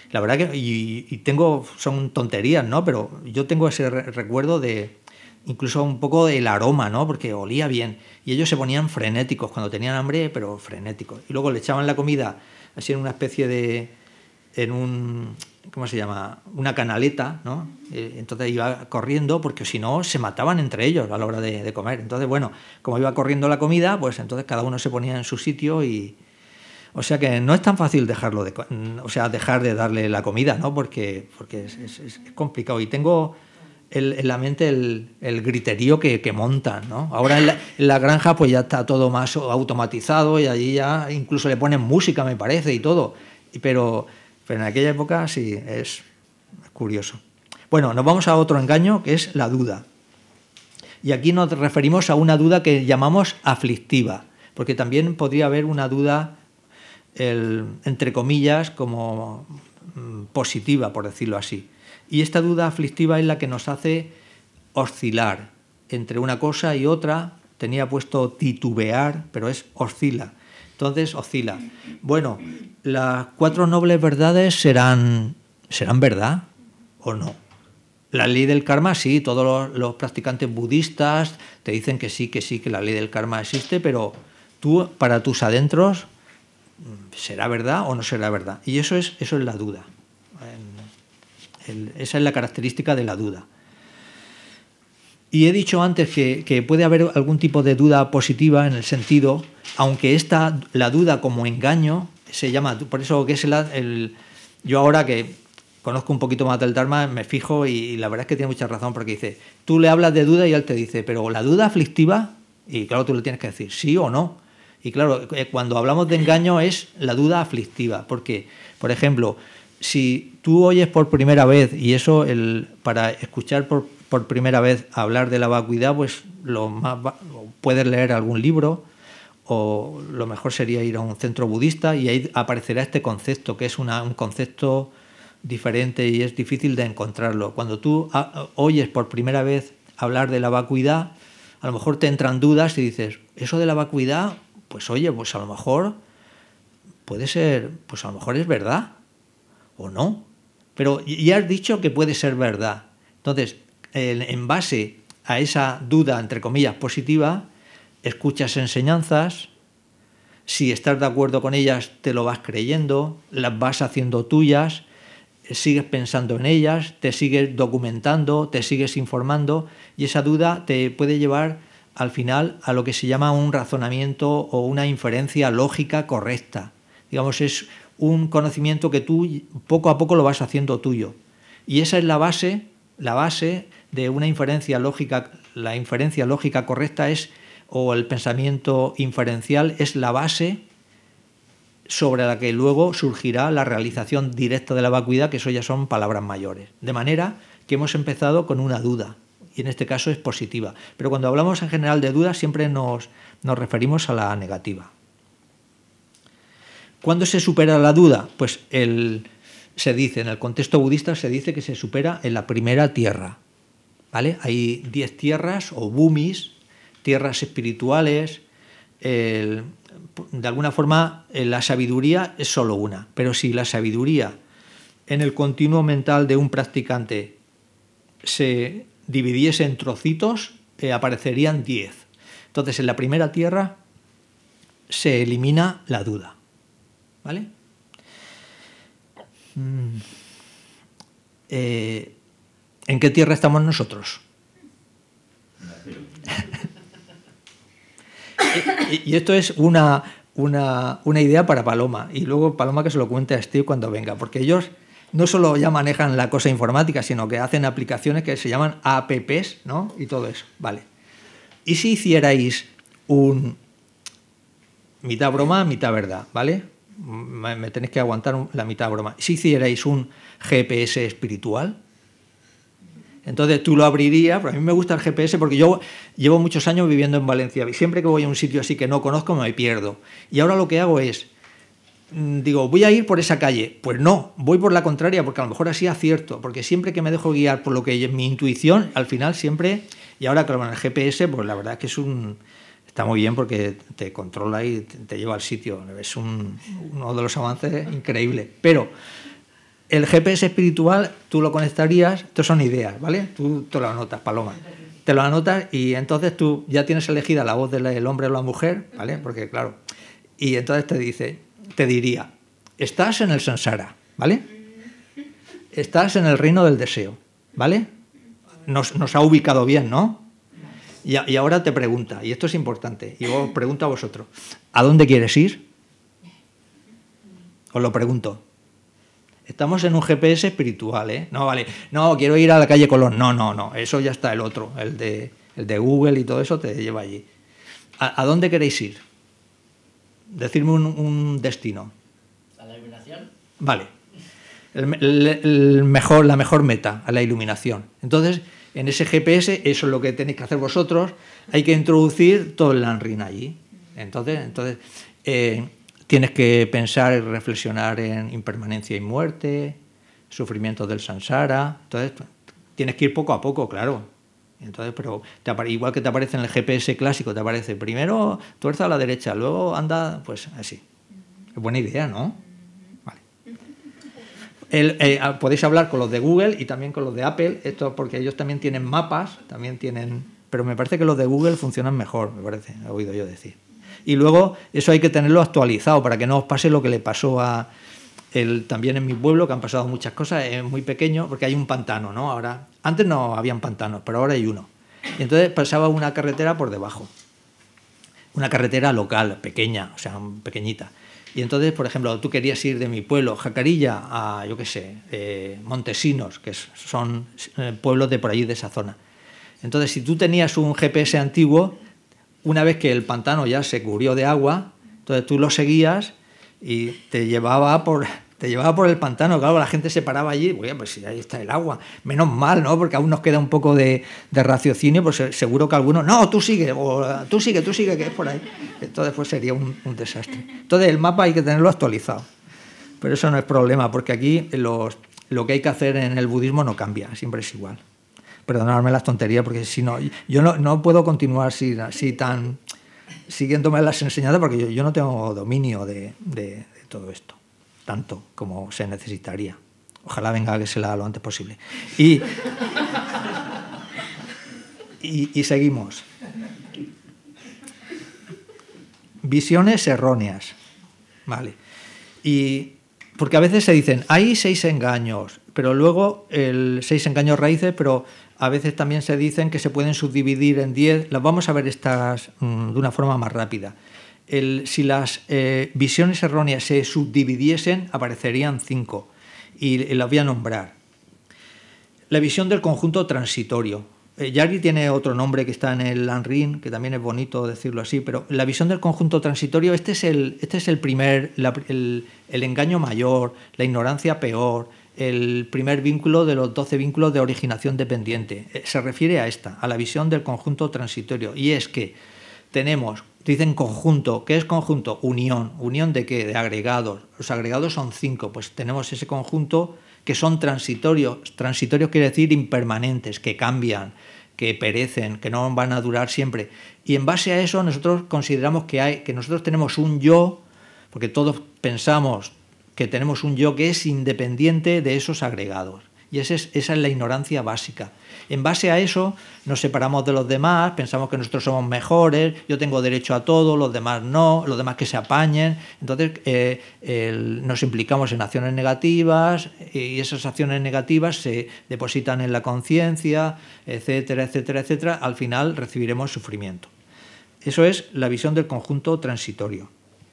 B: La verdad que, y, y tengo, son tonterías, ¿no? Pero yo tengo ese re recuerdo de, incluso un poco el aroma, ¿no? Porque olía bien. Y ellos se ponían frenéticos cuando tenían hambre, pero frenéticos. Y luego le echaban la comida así en una especie de, en un, ¿cómo se llama? Una canaleta, ¿no? Entonces iba corriendo porque si no se mataban entre ellos a la hora de, de comer. Entonces, bueno, como iba corriendo la comida, pues entonces cada uno se ponía en su sitio y... O sea que no es tan fácil dejarlo de, o sea, dejar de darle la comida, ¿no? Porque, porque es, es, es complicado. Y tengo el, en la mente el, el griterío que, que montan, ¿no? Ahora en la, en la granja pues ya está todo más automatizado y allí ya incluso le ponen música, me parece, y todo. Pero, pero en aquella época sí, es curioso. Bueno, nos vamos a otro engaño, que es la duda. Y aquí nos referimos a una duda que llamamos aflictiva, porque también podría haber una duda... El, entre comillas, como mm, positiva, por decirlo así. Y esta duda aflictiva es la que nos hace oscilar entre una cosa y otra. Tenía puesto titubear, pero es oscila. Entonces, oscila. Bueno, las cuatro nobles verdades serán, ¿serán verdad o no? La ley del karma, sí, todos los, los practicantes budistas te dicen que sí, que sí, que la ley del karma existe, pero tú, para tus adentros, ¿será verdad o no será verdad? Y eso es, eso es la duda. El, esa es la característica de la duda. Y he dicho antes que, que puede haber algún tipo de duda positiva en el sentido, aunque esta, la duda como engaño, se llama, por eso que es el, el... Yo ahora que conozco un poquito más del Dharma, me fijo y, y la verdad es que tiene mucha razón porque dice, tú le hablas de duda y él te dice, pero la duda aflictiva, y claro, tú le tienes que decir sí o no. Y claro, cuando hablamos de engaño es la duda aflictiva, porque, por ejemplo, si tú oyes por primera vez, y eso el, para escuchar por, por primera vez hablar de la vacuidad, pues lo más puedes leer algún libro, o lo mejor sería ir a un centro budista y ahí aparecerá este concepto, que es una, un concepto diferente y es difícil de encontrarlo. Cuando tú a, oyes por primera vez hablar de la vacuidad, a lo mejor te entran dudas y dices, ¿eso de la vacuidad? Pues oye, pues a lo mejor puede ser, pues a lo mejor es verdad o no. Pero ya has dicho que puede ser verdad. Entonces, en base a esa duda, entre comillas, positiva, escuchas enseñanzas, si estás de acuerdo con ellas, te lo vas creyendo, las vas haciendo tuyas, sigues pensando en ellas, te sigues documentando, te sigues informando y esa duda te puede llevar al final a lo que se llama un razonamiento o una inferencia lógica correcta. Digamos, es un conocimiento que tú poco a poco lo vas haciendo tuyo. Y esa es la base, la base de una inferencia lógica. La inferencia lógica correcta es, o el pensamiento inferencial es la base sobre la que luego surgirá la realización directa de la vacuidad, que eso ya son palabras mayores. De manera que hemos empezado con una duda. Y en este caso es positiva. Pero cuando hablamos en general de dudas siempre nos, nos referimos a la negativa. ¿Cuándo se supera la duda? Pues el, se dice, en el contexto budista se dice que se supera en la primera tierra. ¿Vale? Hay diez tierras o bhumis, tierras espirituales. El, de alguna forma la sabiduría es solo una. Pero si la sabiduría en el continuo mental de un practicante se dividiese en trocitos, eh, aparecerían diez. Entonces, en la primera tierra se elimina la duda. ¿Vale? Mm. Eh, ¿En qué tierra estamos nosotros? y, y esto es una, una, una idea para Paloma. Y luego Paloma que se lo cuente a Steve cuando venga, porque ellos no solo ya manejan la cosa informática, sino que hacen aplicaciones que se llaman apps, ¿no? Y todo eso, vale. ¿Y si hicierais un mitad broma, mitad verdad, ¿vale? Me, me tenéis que aguantar la mitad broma. ¿Si hicierais un G P S espiritual? Entonces tú lo abrirías, pero a mí me gusta el G P S porque yo llevo muchos años viviendo en Valencia y siempre que voy a un sitio así que no conozco me pierdo. Y ahora lo que hago es, digo, voy a ir por esa calle. Pues no, voy por la contraria, porque a lo mejor así acierto, porque siempre que me dejo guiar por lo que es mi intuición, al final siempre, y ahora claro, en el G P S, pues la verdad es que es un, está muy bien porque te controla y te lleva al sitio, es un, uno de los avances increíbles. Pero el G P S espiritual tú lo conectarías, esto son ideas, ¿vale? Tú te lo anotas, Paloma. Te lo anotas y entonces tú ya tienes elegida la voz del hombre o la mujer, ¿vale? Porque claro, y entonces te dice, te diría, estás en el samsara, ¿vale? Estás en el reino del deseo, ¿vale? Nos, nos ha ubicado bien, ¿no? Y, y ahora te pregunta, y esto es importante, y os pregunto a vosotros, ¿a dónde quieres ir? Os lo pregunto. Estamos en un G P S espiritual, ¿eh? No, vale, no, quiero ir a la calle Colón. No, no, no, eso ya está el otro, el de, el de Google y todo eso te lleva allí. ¿A, a dónde queréis ir? Decidme un, un destino.
C: ¿A la iluminación?
B: Vale. El, el, el mejor, la mejor meta, a la iluminación. Entonces, en ese G P S, eso es lo que tenéis que hacer vosotros, hay que introducir todo el Lanrin allí. Entonces, entonces eh, tienes que pensar y reflexionar en impermanencia y muerte, sufrimiento del samsara. Entonces, tienes que ir poco a poco, claro. Entonces, pero te apare, igual que te aparece en el G P S clásico, te aparece primero tuerza a la derecha, luego anda, pues así. Es buena idea, ¿no? Vale. El, eh, podéis hablar con los de Google y también con los de Apple, esto porque ellos también tienen mapas, también tienen, pero me parece que los de Google funcionan mejor, me parece, he oído yo decir. Y luego eso hay que tenerlo actualizado para que no os pase lo que le pasó a el, también en mi pueblo, que han pasado muchas cosas, es muy pequeño, porque hay un pantano, ¿no? Ahora, antes no habían pantanos, pero ahora hay uno. Y entonces pasaba una carretera por debajo, una carretera local, pequeña, o sea, pequeñita. Y entonces, por ejemplo, tú querías ir de mi pueblo, Jacarilla, a, yo qué sé, eh, Montesinos, que son eh, pueblos de por allí, de esa zona. Entonces, si tú tenías un G P S antiguo, una vez que el pantano ya se cubrió de agua, entonces tú lo seguías y te llevaba por, te llevaba por el pantano. Claro, la gente se paraba allí, oye, pues si ahí está el agua. Menos mal, ¿no? Porque aún nos queda un poco de, de raciocinio, pues seguro que algunos, no, tú sigue, o tú sigue, tú sigue, que es por ahí. Entonces pues sería un, un desastre. Entonces el mapa hay que tenerlo actualizado. Pero eso no es problema, porque aquí los, lo que hay que hacer en el budismo no cambia, siempre es igual. Perdonadme las tonterías, porque si no, yo no, no puedo continuar así, así tan siguiéndome las enseñanzas, porque yo, yo no tengo dominio de, de, de todo esto, tanto como se necesitaría. Ojalá venga que se la haga lo antes posible. Y, y, y seguimos. Visiones erróneas. Vale. Y porque a veces se dicen, hay seis engaños, pero luego el seis engaños raíces, pero a veces también se dicen que se pueden subdividir en diez. Las vamos a ver estas mmm, de una forma más rápida. El, si las eh, visiones erróneas se subdividiesen, aparecerían cinco. Y, y las voy a nombrar. La visión del conjunto transitorio. Eh, Yari tiene otro nombre que está en el Lanrin, que también es bonito decirlo así, pero la visión del conjunto transitorio, este es el, este es el primer, la, el, el engaño mayor, la ignorancia peor, el primer vínculo de los doce vínculos de originación dependiente. Se refiere a esta, a la visión del conjunto transitorio. Y es que tenemos, dicen conjunto, ¿qué es conjunto? Unión. ¿Unión de qué? De agregados. Los agregados son cinco, pues tenemos ese conjunto que son transitorios. Transitorios quiere decir impermanentes, que cambian, que perecen, que no van a durar siempre. Y en base a eso nosotros consideramos que, hay, que nosotros tenemos un yo, porque todos pensamos que tenemos un yo que es independiente de esos agregados. Y esa es, esa es la ignorancia básica. En base a eso nos separamos de los demás, pensamos que nosotros somos mejores, yo tengo derecho a todo, los demás no, los demás que se apañen. Entonces eh, el, nos implicamos en acciones negativas y esas acciones negativas se depositan en la conciencia, etcétera, etcétera, etcétera. Al final recibiremos sufrimiento. Eso es la visión del conjunto transitorio.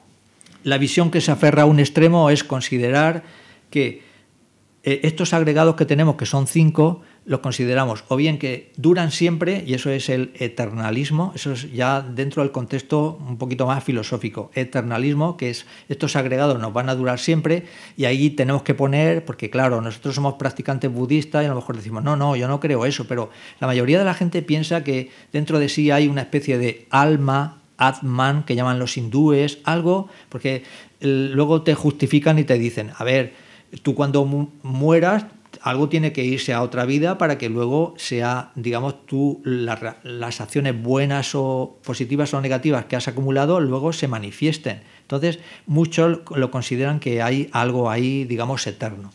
B: La visión que se aferra a un extremo es considerar que eh, estos agregados que tenemos, que son cinco, los consideramos o bien que duran siempre, y eso es el eternalismo, eso es ya dentro del contexto un poquito más filosófico, eternalismo, que es estos agregados nos van a durar siempre, y ahí tenemos que poner, porque claro, nosotros somos practicantes budistas y a lo mejor decimos, no, no, yo no creo eso, pero la mayoría de la gente piensa que dentro de sí hay una especie de alma, Atman, que llaman los hindúes, algo, porque el, luego te justifican y te dicen, a ver, tú cuando mu mueras, algo tiene que irse a otra vida para que luego sea, digamos, tú la, las acciones buenas o positivas o negativas que has acumulado luego se manifiesten. Entonces, muchos lo consideran que hay algo ahí, digamos, eterno.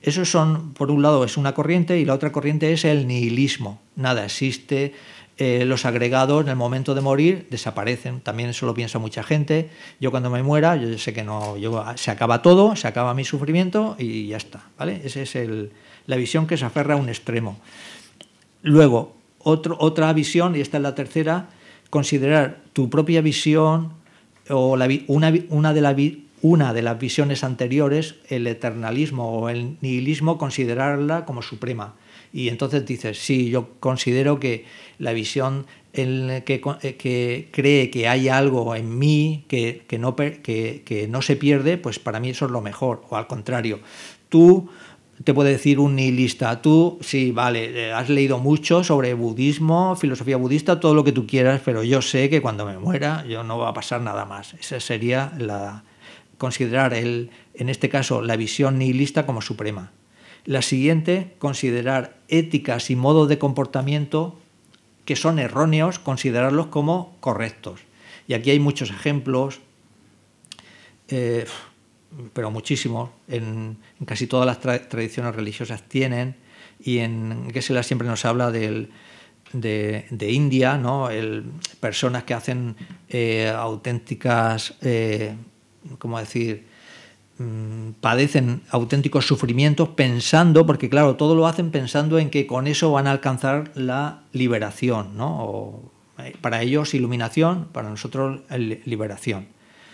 B: Esos son, por un lado, es una corriente y la otra corriente es el nihilismo. Nada existe, eh, los agregados en el momento de morir desaparecen. También eso lo piensa mucha gente. Yo cuando me muera, yo sé que no, yo, se acaba todo, se acaba mi sufrimiento y ya está, ¿vale? Esa es el, la visión que se aferra a un extremo. Luego, otro, otra visión, y esta es la tercera, considerar tu propia visión o la, una, una, de la, una de las visiones anteriores, el eternalismo o el nihilismo, considerarla como suprema. Y entonces dices, sí, yo considero que la visión en que, que cree que hay algo en mí que, que, no, que, que no se pierde, pues para mí eso es lo mejor. O al contrario, tú... Te puede decir un nihilista, tú, sí, vale, has leído mucho sobre budismo, filosofía budista, todo lo que tú quieras, pero yo sé que cuando me muera yo no va a pasar nada más. Esa sería la, considerar, el, en este caso, la visión nihilista como suprema. La siguiente, considerar éticas y modos de comportamiento que son erróneos, considerarlos como correctos. Y aquí hay muchos ejemplos, eh, pero muchísimos, en, en casi todas las tra tradiciones religiosas tienen, y en Geshe-la siempre nos habla del, de, de India, ¿no? El, personas que hacen eh, auténticas, eh, ¿cómo decir?, mmm, padecen auténticos sufrimientos pensando, porque claro, todo lo hacen pensando en que con eso van a alcanzar la liberación, ¿no? O, eh, para ellos iluminación, para nosotros liberación.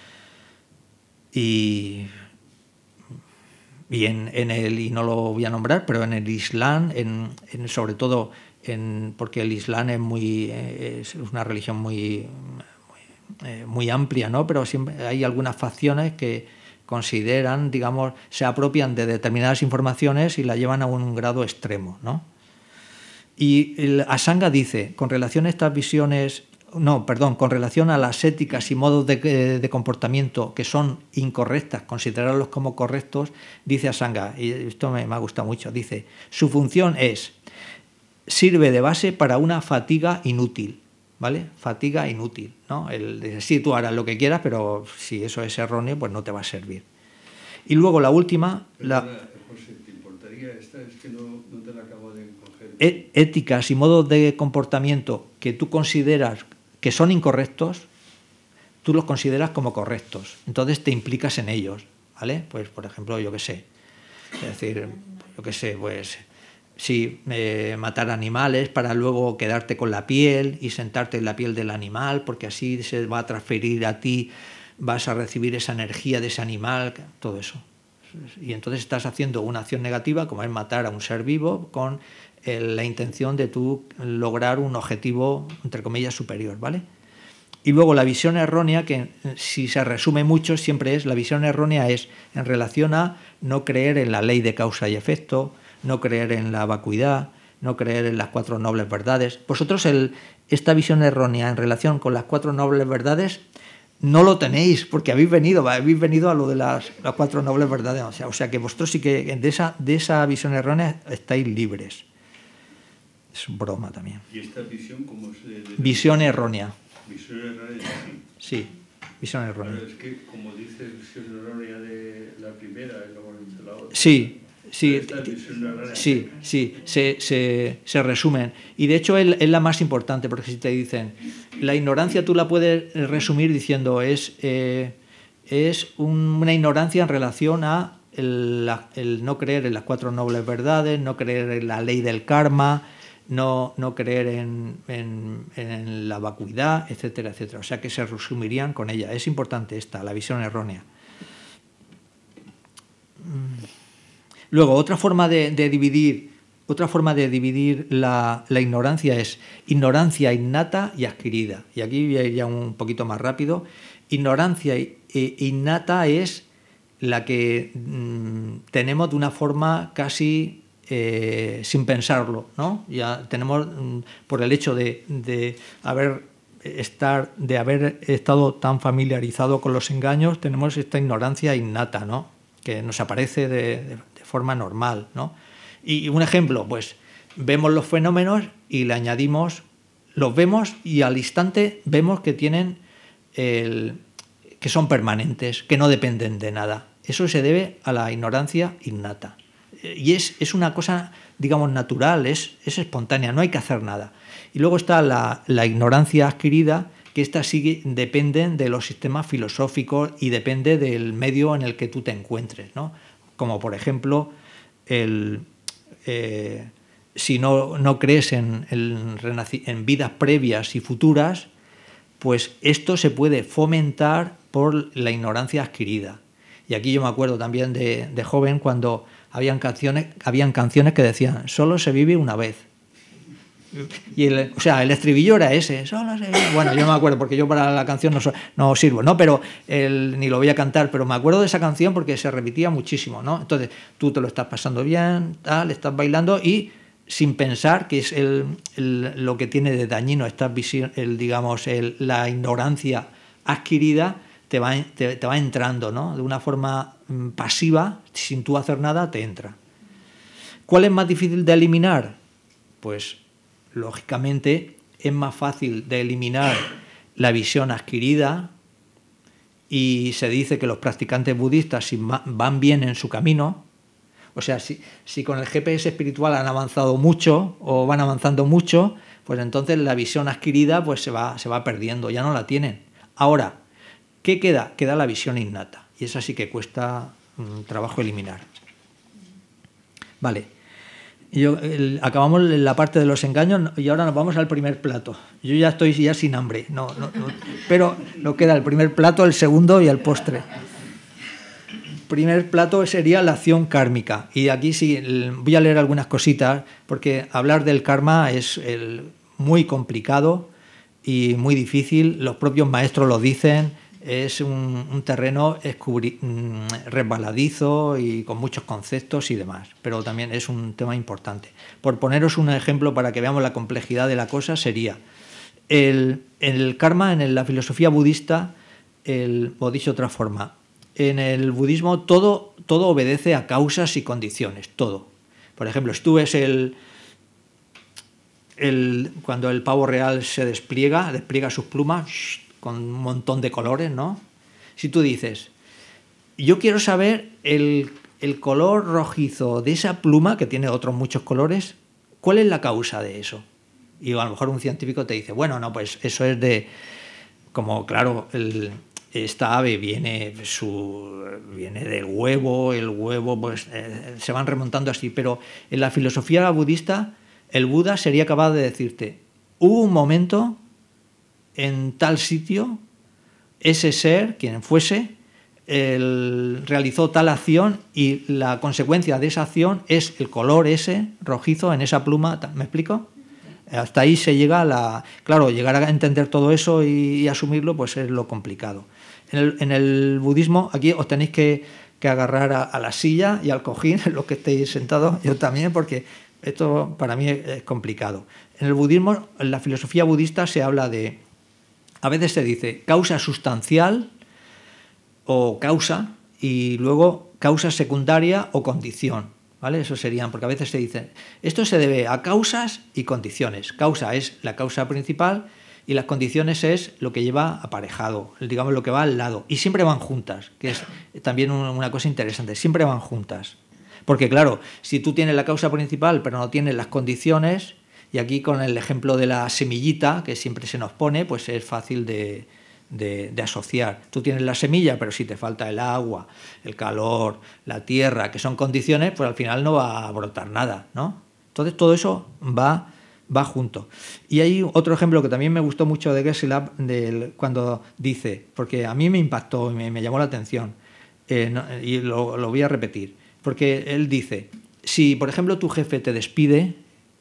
B: Y, y, en, en el, y no lo voy a nombrar, pero en el Islam, en, en, sobre todo en, porque el Islam es, muy, es una religión muy, muy, eh, muy amplia, ¿no? Pero siempre hay algunas facciones que consideran, digamos, se apropian de determinadas informaciones y la llevan a un grado extremo, ¿no? Y el Asanga dice, con relación a estas visiones... No, perdón, con relación a las éticas y modos de, de comportamiento que son incorrectas, considerarlos como correctos, dice Asanga, y esto me, me ha gustado mucho, dice, su función es, sirve de base para una fatiga inútil, ¿vale? Fatiga inútil, ¿no? El, sí, tú harás lo que quieras, pero si eso es erróneo, pues no te va a servir. Y luego la última...
D: Perdona,
B: la,
D: José, ¿te importaría esta? Es que no, no te la acabo de coger.
B: Éticas y modos de comportamiento que tú consideras que son incorrectos, tú los consideras como correctos. Entonces te implicas en ellos, ¿vale? Pues, por ejemplo, yo qué sé. Es decir, yo qué sé, pues... Sí, eh, matar animales para luego quedarte con la piel y sentarte en la piel del animal, porque así se va a transferir a ti, vas a recibir esa energía de ese animal, todo eso. Y entonces estás haciendo una acción negativa, como es matar a un ser vivo, con eh, la intención de tú lograr un objetivo, entre comillas, superior, ¿vale? Y luego la visión errónea, que si se resume mucho, siempre es, la visión errónea es en relación a no creer en la ley de causa y efecto, no creer en la vacuidad, no creer en las cuatro nobles verdades. Vosotros el, esta visión errónea en relación con las cuatro nobles verdades no lo tenéis, porque habéis venido, habéis venido a lo de las, las cuatro nobles verdades. O sea, o sea que vosotros sí que de esa, de esa visión errónea estáis libres. Es broma también.
D: ¿Y esta visión cómo se...? De...
B: Visión errónea.
D: Visión errónea, sí.
B: Sí, visión errónea.
D: Pero es que, como dices, visión errónea de la primera y luego de la otra...
B: Sí. Sí,
D: sí,
B: sí, sí, se, se, se resumen. Y de hecho es, es la más importante, porque si te dicen, la ignorancia tú la puedes resumir diciendo es, eh, es un, una ignorancia en relación a el, la, el no creer en las cuatro nobles verdades, no creer en la ley del karma, no, no creer en, en, en la vacuidad, etcétera, etcétera. O sea que se resumirían con ella. Es importante esta, la visión errónea. Luego, otra forma de, de dividir, otra forma de dividir la, la ignorancia es ignorancia innata y adquirida. Y aquí voy a ir ya un poquito más rápido. Ignorancia innata es la que mmm, tenemos de una forma casi eh, sin pensarlo, ¿no? Ya tenemos, mmm, por el hecho de, de haber estar, de haber estado tan familiarizado con los engaños, tenemos esta ignorancia innata, ¿no? Que nos aparece de, de, de forma normal, ¿no? Y un ejemplo, pues vemos los fenómenos y le añadimos, los vemos y al instante vemos que tienen el, que son permanentes, que no dependen de nada. Eso se debe a la ignorancia innata. y es, es una cosa, digamos, natural, es, es espontánea, no hay que hacer nada. Y luego está la, la ignorancia adquirida, que esta sí depende de los sistemas filosóficos y depende del medio en el que tú te encuentres, ¿no? Como por ejemplo, el, eh, si no, no crees en, en, en vidas previas y futuras, pues esto se puede fomentar por la ignorancia adquirida. Y aquí yo me acuerdo también de, de joven cuando habían canciones, habían canciones que decían solo se vive una vez. Y el, o sea, el estribillo era ese, solo se vive. Bueno, yo no me acuerdo porque yo para la canción no, no sirvo, ¿no? Pero el, ni lo voy a cantar, pero me acuerdo de esa canción porque se repetía muchísimo, ¿no? Entonces tú te lo estás pasando bien, tal, estás bailando y sin pensar que es el, el, lo que tiene de dañino esta visión, el, digamos, el, la ignorancia adquirida te va, te, te va entrando, ¿no? De una forma pasiva, sin tú hacer nada, te entra. ¿Cuál es más difícil de eliminar? Pues, lógicamente, es más fácil de eliminar la visión adquirida y se dice que los practicantes budistas, si van bien en su camino, o sea, si, si con el G P S espiritual han avanzado mucho o van avanzando mucho, pues entonces la visión adquirida pues se va, se va perdiendo, ya no la tienen. Ahora, ¿qué queda? Queda la visión innata y esa sí que cuesta um, trabajo eliminar. Vale, Yo, el, acabamos la parte de los engaños y ahora nos vamos al primer plato. Yo ya estoy ya sin hambre, no, no, no, pero no queda el primer plato, el segundo y el postre. Primer plato sería la acción kármica. Y aquí sí voy a leer algunas cositas porque hablar del karma es el, muy complicado y muy difícil. Los propios maestros lo dicen. Es un, un terreno escubri, resbaladizo y con muchos conceptos y demás. Pero también es un tema importante. Por poneros un ejemplo para que veamos la complejidad de la cosa sería el, el karma en la filosofía budista, el, o dicho de otra forma, en el budismo todo, todo obedece a causas y condiciones, todo. Por ejemplo, si tú ves el, el, cuando el pavo real se despliega, despliega sus plumas shh, con un montón de colores, ¿no? Si tú dices, yo quiero saber el, el color rojizo de esa pluma, que tiene otros muchos colores, ¿cuál es la causa de eso? Y a lo mejor un científico te dice, bueno, no, pues eso es de, como claro, el... esta ave viene, su, viene del huevo, el huevo, pues eh, se van remontando así, pero en la filosofía budista, el Buda sería capaz de decirte, hubo un momento en tal sitio, ese ser, quien fuese, el, realizó tal acción y la consecuencia de esa acción es el color ese rojizo en esa pluma, ¿me explico? Hasta ahí se llega a la... Claro, llegar a entender todo eso y, y asumirlo, pues es lo complicado. En el, en el budismo, aquí os tenéis que, que agarrar a, a la silla y al cojín, los que estéis sentados, yo también, porque esto para mí es, es complicado. En el budismo, en la filosofía budista se habla de... A veces se dice causa sustancial o causa y luego causa secundaria o condición. ¿Vale? Eso serían, porque a veces se dice, esto se debe a causas y condiciones. Causa es la causa principal y las condiciones es lo que lleva aparejado, digamos lo que va al lado. Y siempre van juntas, que es también una cosa interesante, siempre van juntas. Porque claro, si tú tienes la causa principal pero no tienes las condiciones, y aquí con el ejemplo de la semillita, que siempre se nos pone, pues es fácil de... De, de asociar. Tú tienes la semilla, pero si te falta el agua, el calor, la tierra, que son condiciones, pues al final no va a brotar nada, ¿no? Entonces todo eso va, va junto. Y hay otro ejemplo que también me gustó mucho de Geshe-la, cuando dice, porque a mí me impactó, me, me llamó la atención, eh, no, y lo, lo voy a repetir, porque él dice, si por ejemplo tu jefe te despide,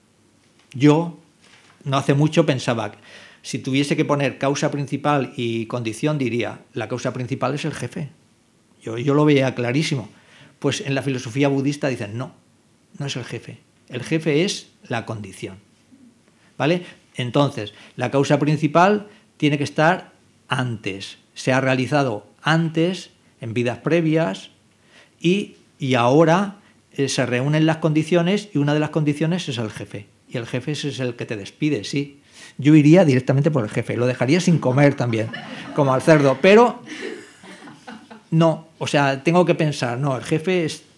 B: yo no hace mucho pensaba... Si tuviese que poner causa principal y condición, diría, la causa principal es el jefe. Yo, yo lo veía clarísimo. Pues en la filosofía budista dicen, no, no es el jefe. El jefe es la condición. ¿Vale? Entonces, la causa principal tiene que estar antes. Se ha realizado antes, en vidas previas, y, y ahora eh, se reúnen las condiciones y una de las condiciones es el jefe. Y el jefe es el que te despide, sí. Yo iría directamente por el jefe, lo dejaría sin comer también, como al cerdo, pero no, o sea, tengo que pensar, no, el jefe es,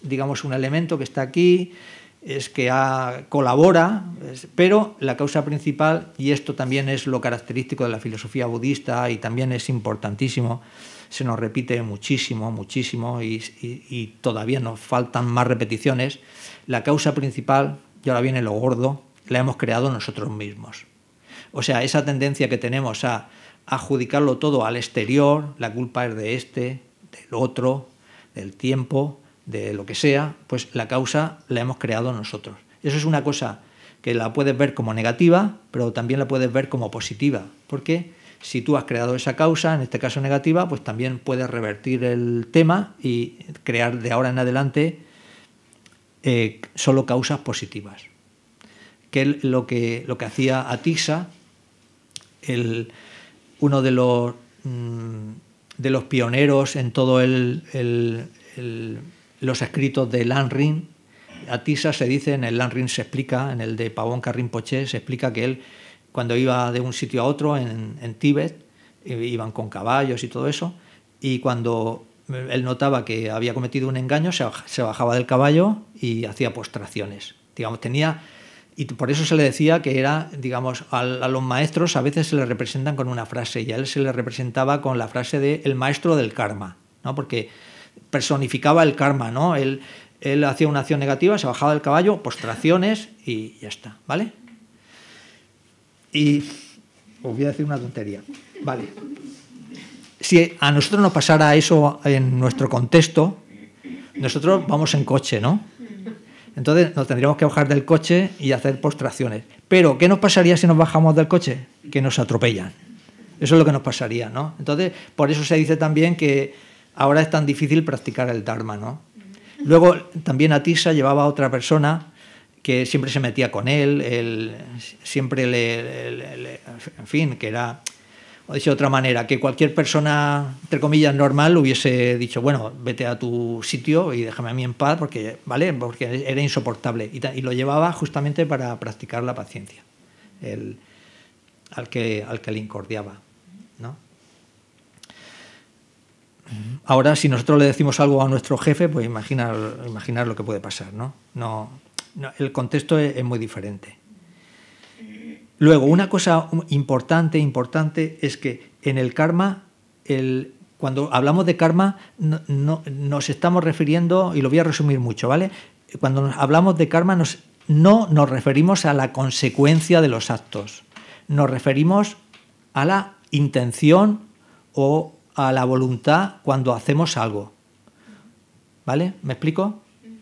B: digamos, un elemento que está aquí, es que ha, colabora, es, pero la causa principal, y esto también es lo característico de la filosofía budista y también es importantísimo, se nos repite muchísimo, muchísimo y, y, y todavía nos faltan más repeticiones, la causa principal, y ahora viene lo gordo, la hemos creado nosotros mismos. O sea, esa tendencia que tenemos a adjudicarlo todo al exterior, la culpa es de este, del otro, del tiempo, de lo que sea, pues la causa la hemos creado nosotros. Eso es una cosa que la puedes ver como negativa, pero también la puedes ver como positiva, porque si tú has creado esa causa, en este caso negativa, pues también puedes revertir el tema y crear de ahora en adelante eh, solo causas positivas. Que es lo que, lo que hacía Atisa, el, uno de los, de los pioneros en todo el, el, el los escritos de Lanrin. Atisa se dice, en el Lanrin se explica, en el de Pavón Rinpoche se explica que él, cuando iba de un sitio a otro en, en Tíbet, iban con caballos y todo eso, y cuando él notaba que había cometido un engaño, se, se bajaba del caballo y hacía postraciones. Digamos, tenía, y por eso se le decía que era, digamos, a, a los maestros a veces se les representan con una frase, y a él se le representaba con la frase de el maestro del karma, ¿no? Porque personificaba el karma, ¿no? Él, él hacía una acción negativa, se bajaba del caballo, postraciones y ya está, ¿vale? Y os voy a decir una tontería, ¿vale? Si a nosotros nos pasara eso en nuestro contexto, nosotros vamos en coche, ¿no? Entonces nos tendríamos que bajar del coche y hacer postraciones. Pero, ¿qué nos pasaría si nos bajamos del coche? Que nos atropellan. Eso es lo que nos pasaría, ¿no? Entonces, por eso se dice también que ahora es tan difícil practicar el Dharma, ¿no? Luego también Atisa llevaba a otra persona que siempre se metía con él, él siempre le, le, le... En fin, que era, o dicho de otra manera, que cualquier persona, entre comillas, normal hubiese dicho, bueno, vete a tu sitio y déjame a mí en paz, porque, ¿vale? Porque era insoportable. Y, y lo llevaba justamente para practicar la paciencia, el, al, que, al que le incordiaba, ¿no? Ahora, si nosotros le decimos algo a nuestro jefe, pues imaginar, imaginar lo que puede pasar, ¿no? No, no el contexto es, es muy diferente. Luego, una cosa importante, importante es que en el karma, el, cuando hablamos de karma, no, no, nos estamos refiriendo, y lo voy a resumir mucho, ¿vale? Cuando nos hablamos de karma, nos, no nos referimos a la consecuencia de los actos, nos referimos a la intención o a la voluntad cuando hacemos algo. ¿Vale? ¿Me explico?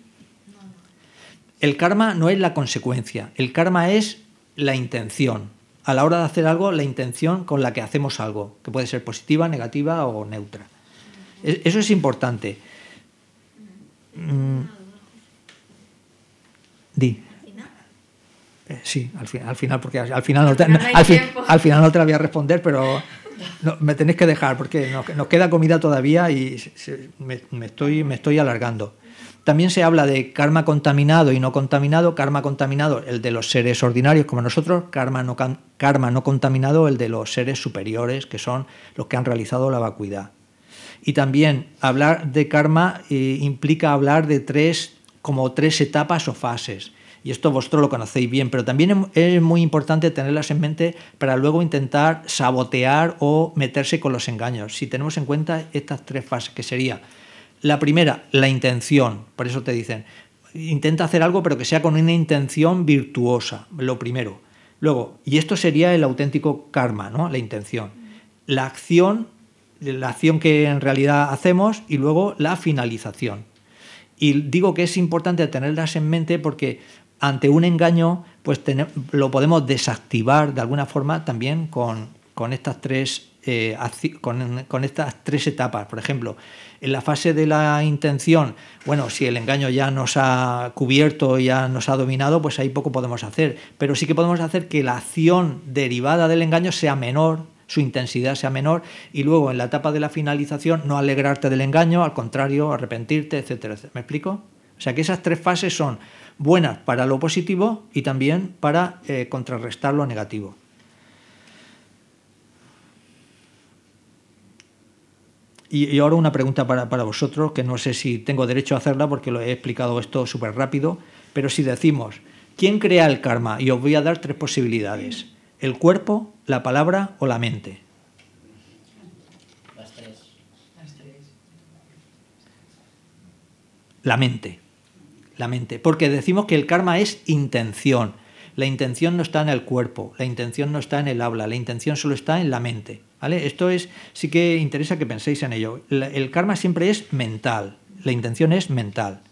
B: El karma no es la consecuencia, el karma es la intención. A la hora de hacer algo, la intención con la que hacemos algo, que puede ser positiva, negativa o neutra. Eso es importante. Mm. Di. Eh, sí, al, fin, al final, porque al final no te, no, al, fin, al final no te la voy a responder, pero no, me tenéis que dejar porque nos, nos queda comida todavía y se, me, me, estoy, me estoy alargando. También se habla de karma contaminado y no contaminado. Karma contaminado, el de los seres ordinarios como nosotros. Karma no, karma no contaminado, el de los seres superiores, que son los que han realizado la vacuidad. Y también hablar de karma eh, implica hablar de tres, como tres etapas o fases. Y esto vosotros lo conocéis bien, pero también es muy importante tenerlas en mente para luego intentar sabotear o meterse con los engaños. Si tenemos en cuenta estas tres fases, que sería la primera, la intención. Por eso te dicen, intenta hacer algo pero que sea con una intención virtuosa, lo primero. Luego, y esto sería el auténtico karma, ¿no? La intención. La acción, la acción que en realidad hacemos y luego la finalización. Y digo que es importante tenerlas en mente porque ante un engaño pues ten, lo podemos desactivar de alguna forma también con, con, estas tres, eh, con, con estas tres etapas. Por ejemplo, en la fase de la intención, bueno, si el engaño ya nos ha cubierto, ya nos ha dominado, pues ahí poco podemos hacer. Pero sí que podemos hacer que la acción derivada del engaño sea menor, su intensidad sea menor, y luego en la etapa de la finalización no alegrarte del engaño, al contrario, arrepentirte, etcétera, etcétera. ¿Me explico? O sea que esas tres fases son buenas para lo positivo y también para eh, contrarrestar lo negativo. Y, y ahora una pregunta para, para vosotros, que no sé si tengo derecho a hacerla porque lo he explicado esto súper rápido, pero si decimos, ¿quién crea el karma? Y os voy a dar tres posibilidades. ¿El cuerpo, la palabra o la mente?
C: Las tres.
E: Las tres.
B: La mente. La mente. Porque decimos que el karma es intención. La intención no está en el cuerpo, la intención no está en el habla, la intención solo está en la mente. ¿Vale? Esto es, sí que interesa que penséis en ello. El karma siempre es mental, la intención es mental.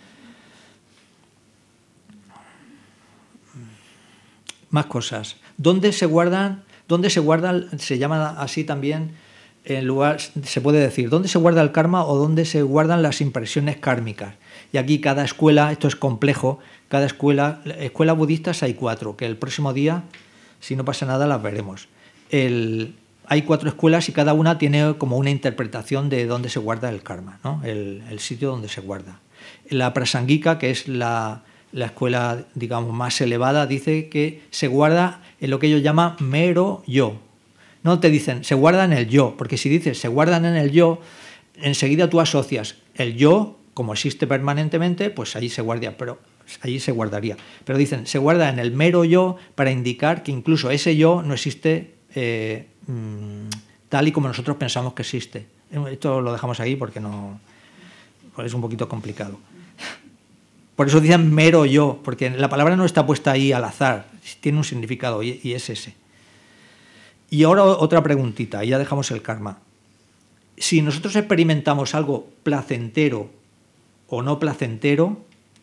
B: Más cosas. ¿Dónde se guardan? ¿Dónde se guardan? Se llama así también, en lugar, se puede decir, ¿dónde se guarda el karma o dónde se guardan las impresiones kármicas? Y aquí cada escuela, esto es complejo, cada escuela, escuelas budistas hay cuatro, que el próximo día, si no pasa nada, las veremos. El, hay cuatro escuelas y cada una tiene como una interpretación de dónde se guarda el karma, ¿no? el, el sitio donde se guarda. La prasangika, que es la, la escuela, digamos, más elevada, dice que se guarda en lo que ellos llaman mero yo. No te dicen, se guarda en el yo, porque si dices se guardan en el yo, enseguida tú asocias el yo, como existe permanentemente, pues ahí se guardaría, pero allí se guardaría. Pero dicen, se guarda en el mero yo para indicar que incluso ese yo no existe eh, mmm, tal y como nosotros pensamos que existe. Esto lo dejamos ahí porque no, pues es un poquito complicado. Por eso dicen mero yo, porque la palabra no está puesta ahí al azar, tiene un significado y, y es ese. Y ahora otra preguntita, y ya dejamos el karma. Si nosotros experimentamos algo placentero o no placentero,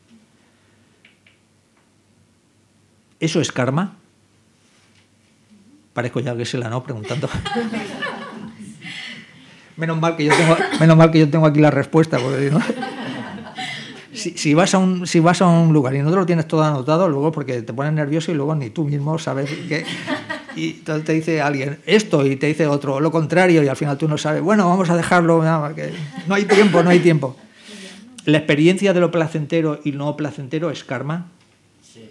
B: ¿eso es karma? Parezco ya que se la no preguntando. Menos mal que yo tengo, menos mal que yo tengo aquí la respuesta, porque ¿no? Si, si, vas a un, si vas a un lugar y no te lo tienes todo anotado, luego porque te pones nervioso y luego ni tú mismo sabes qué. Y entonces te dice alguien esto y te dice otro lo contrario y al final tú no sabes, bueno, vamos a dejarlo, no, que no hay tiempo, no hay tiempo. ¿La experiencia de lo placentero y no placentero es karma?
C: Sí.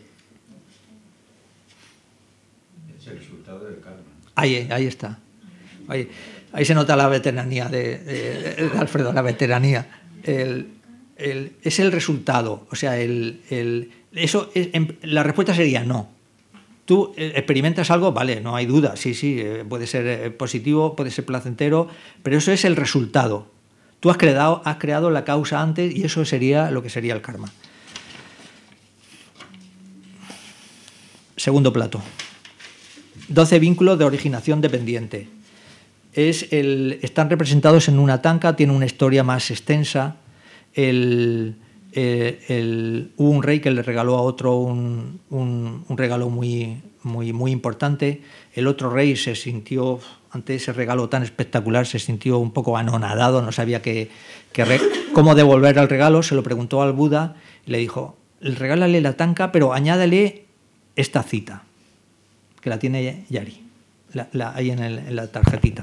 C: Es el resultado del karma.
B: Ahí, ahí está. Ahí, ahí se nota la veteranía de, de, de Alfredo, la veteranía. El, el, es el resultado. O sea, el, el, eso es, la respuesta sería no. Tú experimentas algo, vale, no hay duda, sí, sí, puede ser positivo, puede ser placentero, pero eso es el resultado. Tú has creado, has creado la causa antes y eso sería lo que sería el karma. Segundo plato. doce vínculos de originación dependiente. Es el, están representados en una tanka, tiene una historia más extensa. El, el, el, hubo un rey que le regaló a otro un, un, un regalo muy, muy, muy importante. El otro rey se sintió, ante ese regalo tan espectacular, se sintió un poco anonadado, no sabía que, que re, cómo devolver el regalo. Se lo preguntó al Buda y le dijo, regálale la tanka, pero añádale esta cita, que la tiene Yari, la, la, ahí en, el, en la tarjetita.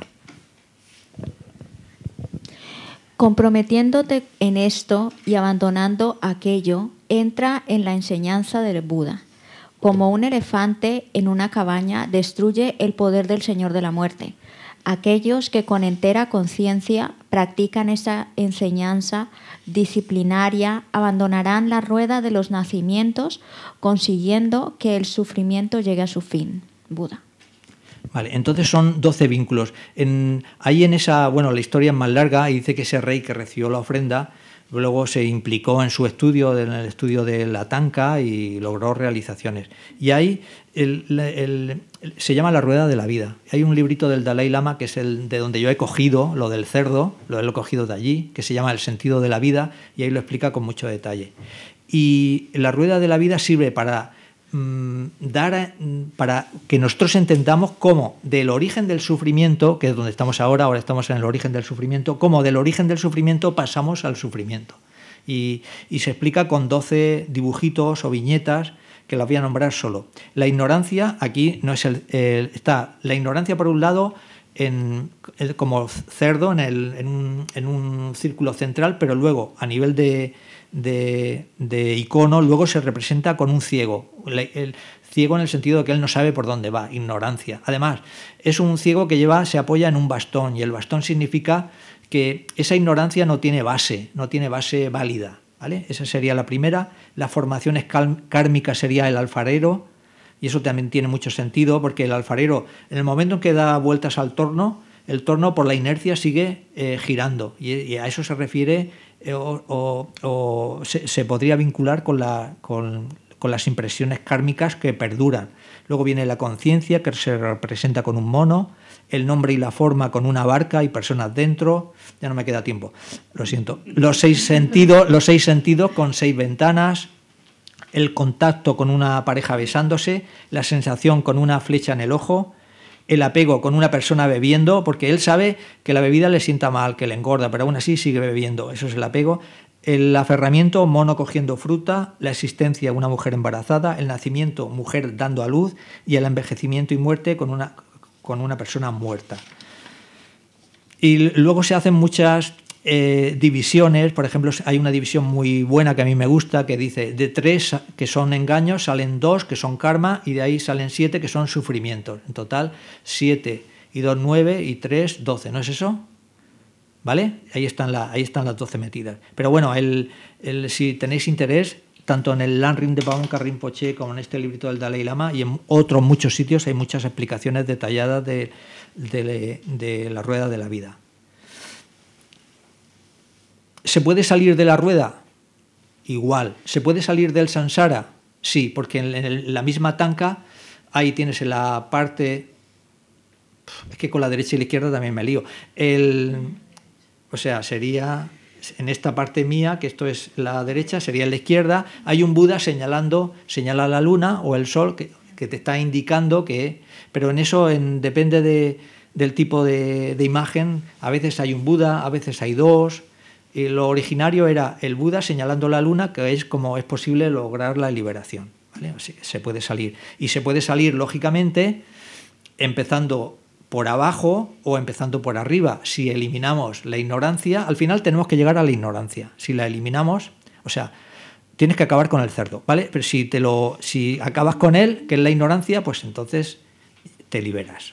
F: Comprometiéndote en esto y abandonando aquello, entra en la enseñanza del Buda. Como un elefante en una cabaña, destruye el poder del Señor de la Muerte. Aquellos que con entera conciencia practican esa enseñanza disciplinaria abandonarán la rueda de los nacimientos, consiguiendo que el sufrimiento llegue a su fin. Buda.
B: Vale, entonces son doce vínculos. En, ahí en esa, bueno, la historia es más larga y dice que ese rey que recibió la ofrenda luego se implicó en su estudio, en el estudio de la tanka y logró realizaciones. Y ahí el, el, el, se llama la rueda de la vida. Hay un librito del Dalai Lama que es el de donde yo he cogido lo del cerdo, lo he cogido de allí, que se llama El sentido de la vida y ahí lo explica con mucho detalle. Y la rueda de la vida sirve para dar para que nosotros entendamos cómo del origen del sufrimiento, que es donde estamos ahora, ahora estamos en el origen del sufrimiento, cómo del origen del sufrimiento pasamos al sufrimiento. Y, y se explica con doce dibujitos o viñetas que las voy a nombrar solo. La ignorancia, aquí no es el, el, está la ignorancia por un lado, en, como cerdo en, el, en, un, en un círculo central, pero luego a nivel de, de, de icono luego se representa con un ciego. El, el ciego en el sentido de que él no sabe por dónde va, ignorancia. Además, es un ciego que lleva, se apoya en un bastón, y el bastón significa que esa ignorancia no tiene base, no tiene base válida, ¿vale? Esa sería la primera. La formación kármica sería el alfarero, y eso también tiene mucho sentido, porque el alfarero, en el momento en que da vueltas al torno, el torno por la inercia sigue eh, girando, y, y a eso se refiere eh, o, o, o se, se podría vincular con, la, con, con las impresiones kármicas que perduran. Luego viene la conciencia, que se representa con un mono, el nombre y la forma con una barca y personas dentro. Ya no me queda tiempo, lo siento. Los seis sentidos, los seis sentidos con seis ventanas, el contacto con una pareja besándose, la sensación con una flecha en el ojo, el apego con una persona bebiendo, porque él sabe que la bebida le sienta mal, que le engorda, pero aún así sigue bebiendo, eso es el apego. El aferramiento, mono cogiendo fruta, la existencia, una mujer embarazada, el nacimiento, mujer dando a luz, y el envejecimiento y muerte con una, con una persona muerta. Y luego se hacen muchas eh, divisiones. Por ejemplo, hay una división muy buena que a mí me gusta, que dice, de tres que son engaños salen dos que son karma, y de ahí salen siete que son sufrimientos. En total, siete y dos, nueve, y tres, doce. ¿No es eso? ¿Vale? Ahí están, la, ahí están las doce metidas. Pero bueno, el, el, si tenéis interés, tanto en el Lanrim de Pagonka Rinpoche como en este librito del Dalai Lama y en otros muchos sitios hay muchas explicaciones detalladas de, de, de la rueda de la vida. ¿Se puede salir de la rueda? Igual. ¿Se puede salir del samsara? Sí, porque en, en la misma tanka, ahí tienes en la parte... Es que con la derecha y la izquierda también me lío. El... O sea, sería en esta parte mía, que esto es la derecha, sería en la izquierda, hay un Buda señalando, señala la luna o el sol, que, que te está indicando que... Pero en eso en, depende de, del tipo de, de imagen, a veces hay un Buda, a veces hay dos, y lo originario era el Buda señalando la luna, que es como es posible lograr la liberación, ¿vale? Así que se puede salir. Y se puede salir, lógicamente, empezando por abajo o empezando por arriba. Si eliminamos la ignorancia, al final tenemos que llegar a la ignorancia. Si la eliminamos, o sea, tienes que acabar con el cerdo, ¿vale? Pero si, te lo, si acabas con él, que es la ignorancia, pues entonces te liberas.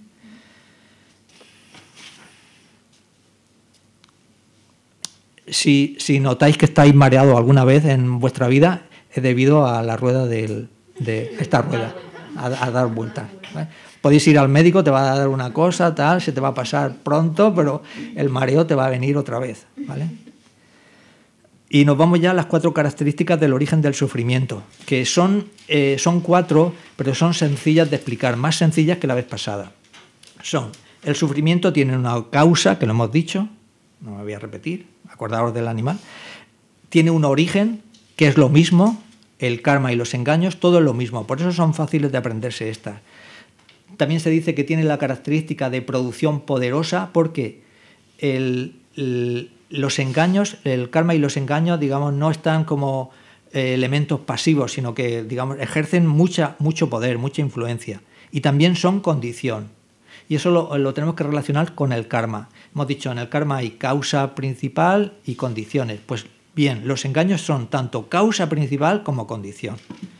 B: Si, si notáis que estáis mareados alguna vez en vuestra vida, es debido a la rueda del, de esta rueda, a, a dar vueltas, ¿vale? Podéis ir al médico, te va a dar una cosa, tal, se te va a pasar pronto, pero el mareo te va a venir otra vez, ¿vale? Y nos vamos ya a las cuatro características del origen del sufrimiento, que son, eh, son cuatro, pero son sencillas de explicar, más sencillas que la vez pasada. Son, el sufrimiento tiene una causa, que lo hemos dicho, no me voy a repetir, acordaos del animal, tiene un origen, que es lo mismo, el karma y los engaños, todo es lo mismo, por eso son fáciles de aprenderse estas. También se dice que tiene la característica de producción poderosa porque el, el, los engaños, el karma y los engaños, digamos, no están como eh, elementos pasivos, sino que, digamos, ejercen mucha, mucho poder, mucha influencia. Y también son condición. Y eso lo, lo tenemos que relacionar con el karma. Hemos dicho, en el karma hay causa principal y condiciones. Pues bien, los engaños son tanto causa principal como condición.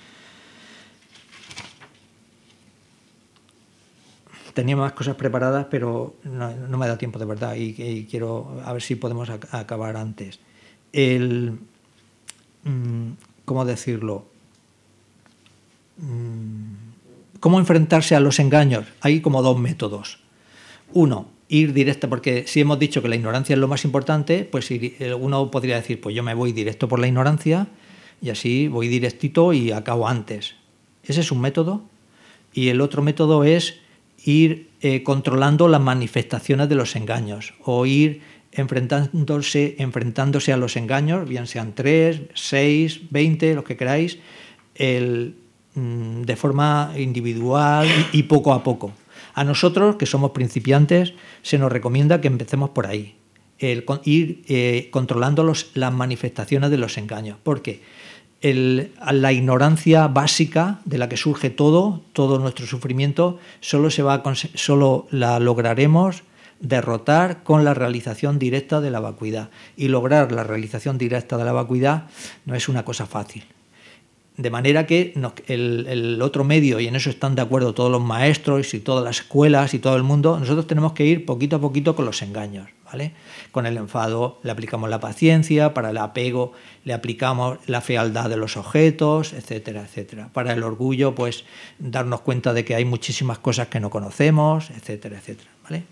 B: Tenía más cosas preparadas, pero no, no me da tiempo de verdad y, y quiero a ver si podemos ac acabar antes. El, ¿Cómo decirlo? ¿Cómo enfrentarse a los engaños? Hay como dos métodos. Uno, ir directo, porque si hemos dicho que la ignorancia es lo más importante, pues uno podría decir, pues yo me voy directo por la ignorancia y así voy directito y acabo antes. Ese es un método. Y el otro método es ir eh, controlando las manifestaciones de los engaños o ir enfrentándose, enfrentándose a los engaños, bien sean tres, seis, veinte, los que queráis, el, mm, de forma individual y, y poco a poco. A nosotros, que somos principiantes, se nos recomienda que empecemos por ahí, el, ir eh, controlando los, las manifestaciones de los engaños, porque el, la ignorancia básica de la que surge todo, todo nuestro sufrimiento, solo, se va a, solo la lograremos derrotar con la realización directa de la vacuidad. Y lograr la realización directa de la vacuidad no es una cosa fácil. De manera que nos, el, el otro medio, y en eso están de acuerdo todos los maestros y todas las escuelas y todo el mundo, nosotros tenemos que ir poquito a poquito con los engaños, ¿vale? Con el enfado le aplicamos la paciencia, para el apego le aplicamos la fealdad de los objetos, etcétera, etcétera. Para el orgullo, pues darnos cuenta de que hay muchísimas cosas que no conocemos, etcétera, etcétera, ¿vale?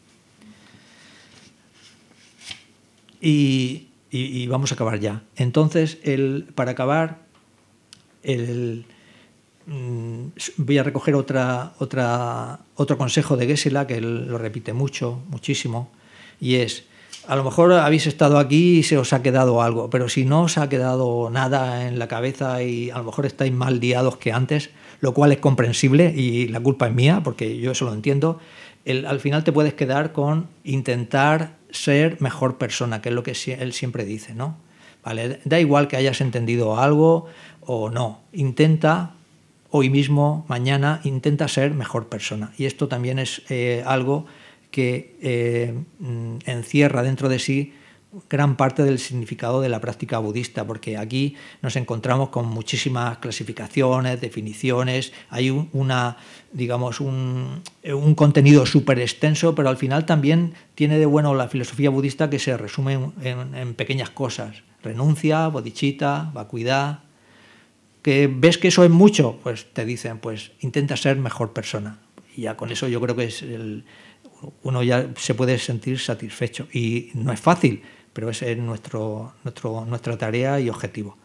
B: Y, y, y vamos a acabar ya. Entonces, el, para acabar... El, mmm, voy a recoger otra, otra, otro consejo de Geshe-la, que él lo repite mucho, muchísimo, y es, a lo mejor habéis estado aquí y se os ha quedado algo, pero si no os ha quedado nada en la cabeza y a lo mejor estáis más liados que antes, lo cual es comprensible y la culpa es mía, porque yo eso lo entiendo, el, al final te puedes quedar con intentar ser mejor persona, que es lo que él siempre dice, ¿no? ¿Vale? Da igual que hayas entendido algo o no, intenta hoy mismo, mañana, intenta ser mejor persona. Y esto también es eh, algo que eh, encierra dentro de sí gran parte del significado de la práctica budista, porque aquí nos encontramos con muchísimas clasificaciones, definiciones, hay un, una, digamos, un, un contenido súper extenso, pero al final también tiene de bueno la filosofía budista, que se resume en, en, en pequeñas cosas: renuncia, bodhicitta, vacuidad. Que ves que eso es mucho, pues te dicen, pues intenta ser mejor persona. Y ya con eso yo creo que es el, uno ya se puede sentir satisfecho. Y no es fácil, pero ese es nuestro, nuestro, nuestra tarea y objetivo.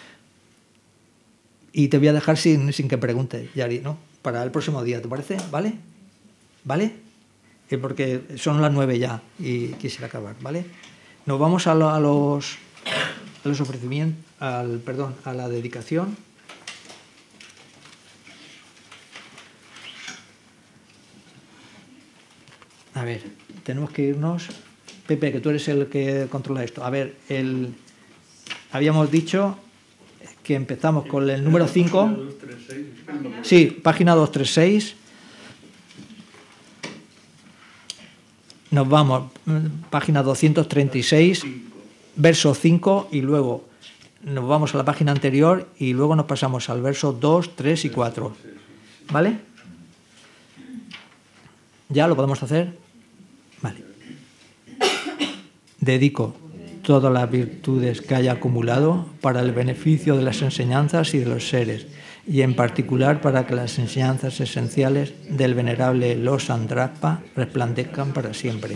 B: Y te voy a dejar sin, sin que preguntes, Yari, ¿no? Para el próximo día, ¿te parece? ¿Vale? ¿Vale? Eh, porque son las nueve ya y quisiera acabar, ¿vale? Nos vamos a, lo, a los... a los ofrecimientos, al, perdón, a la dedicación. A ver, tenemos que irnos. Pepe, que tú eres el que controla esto. A ver, el, habíamos dicho que empezamos con el número cinco. Sí, página doscientos treinta y seis. Nos vamos, página doscientos treinta y seis. Verso cinco, y luego nos vamos a la página anterior y luego nos pasamos al verso dos, tres y cuatro. ¿Vale? ¿Ya lo podemos hacer? Vale. Dedico todas las virtudes que haya acumulado para el beneficio de las enseñanzas y de los seres, y en particular para que las enseñanzas esenciales del venerable Losang Drakpa resplandezcan para siempre.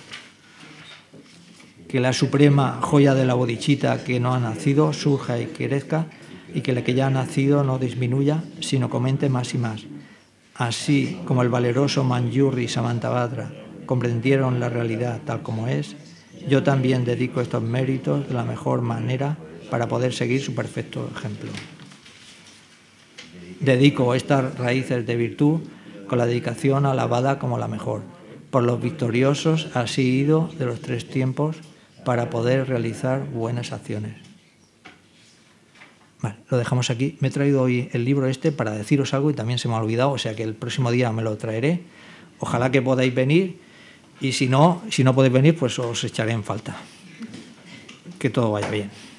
B: Que la suprema joya de la bodhicitta que no ha nacido surja y crezca, y que la que ya ha nacido no disminuya, sino que aumente más y más. Así como el valeroso Manjusri y Samantabhadra comprendieron la realidad tal como es, yo también dedico estos méritos de la mejor manera para poder seguir su perfecto ejemplo. Dedico estas raíces de virtud con la dedicación alabada como la mejor, por los victoriosos así ido de los tres tiempos, para poder realizar buenas acciones. Vale, lo dejamos aquí. Me he traído hoy el libro este para deciros algo y también se me ha olvidado, o sea que el próximo día me lo traeré. Ojalá que podáis venir, y si no, si no podéis venir, pues os echaré en falta. Que todo vaya bien.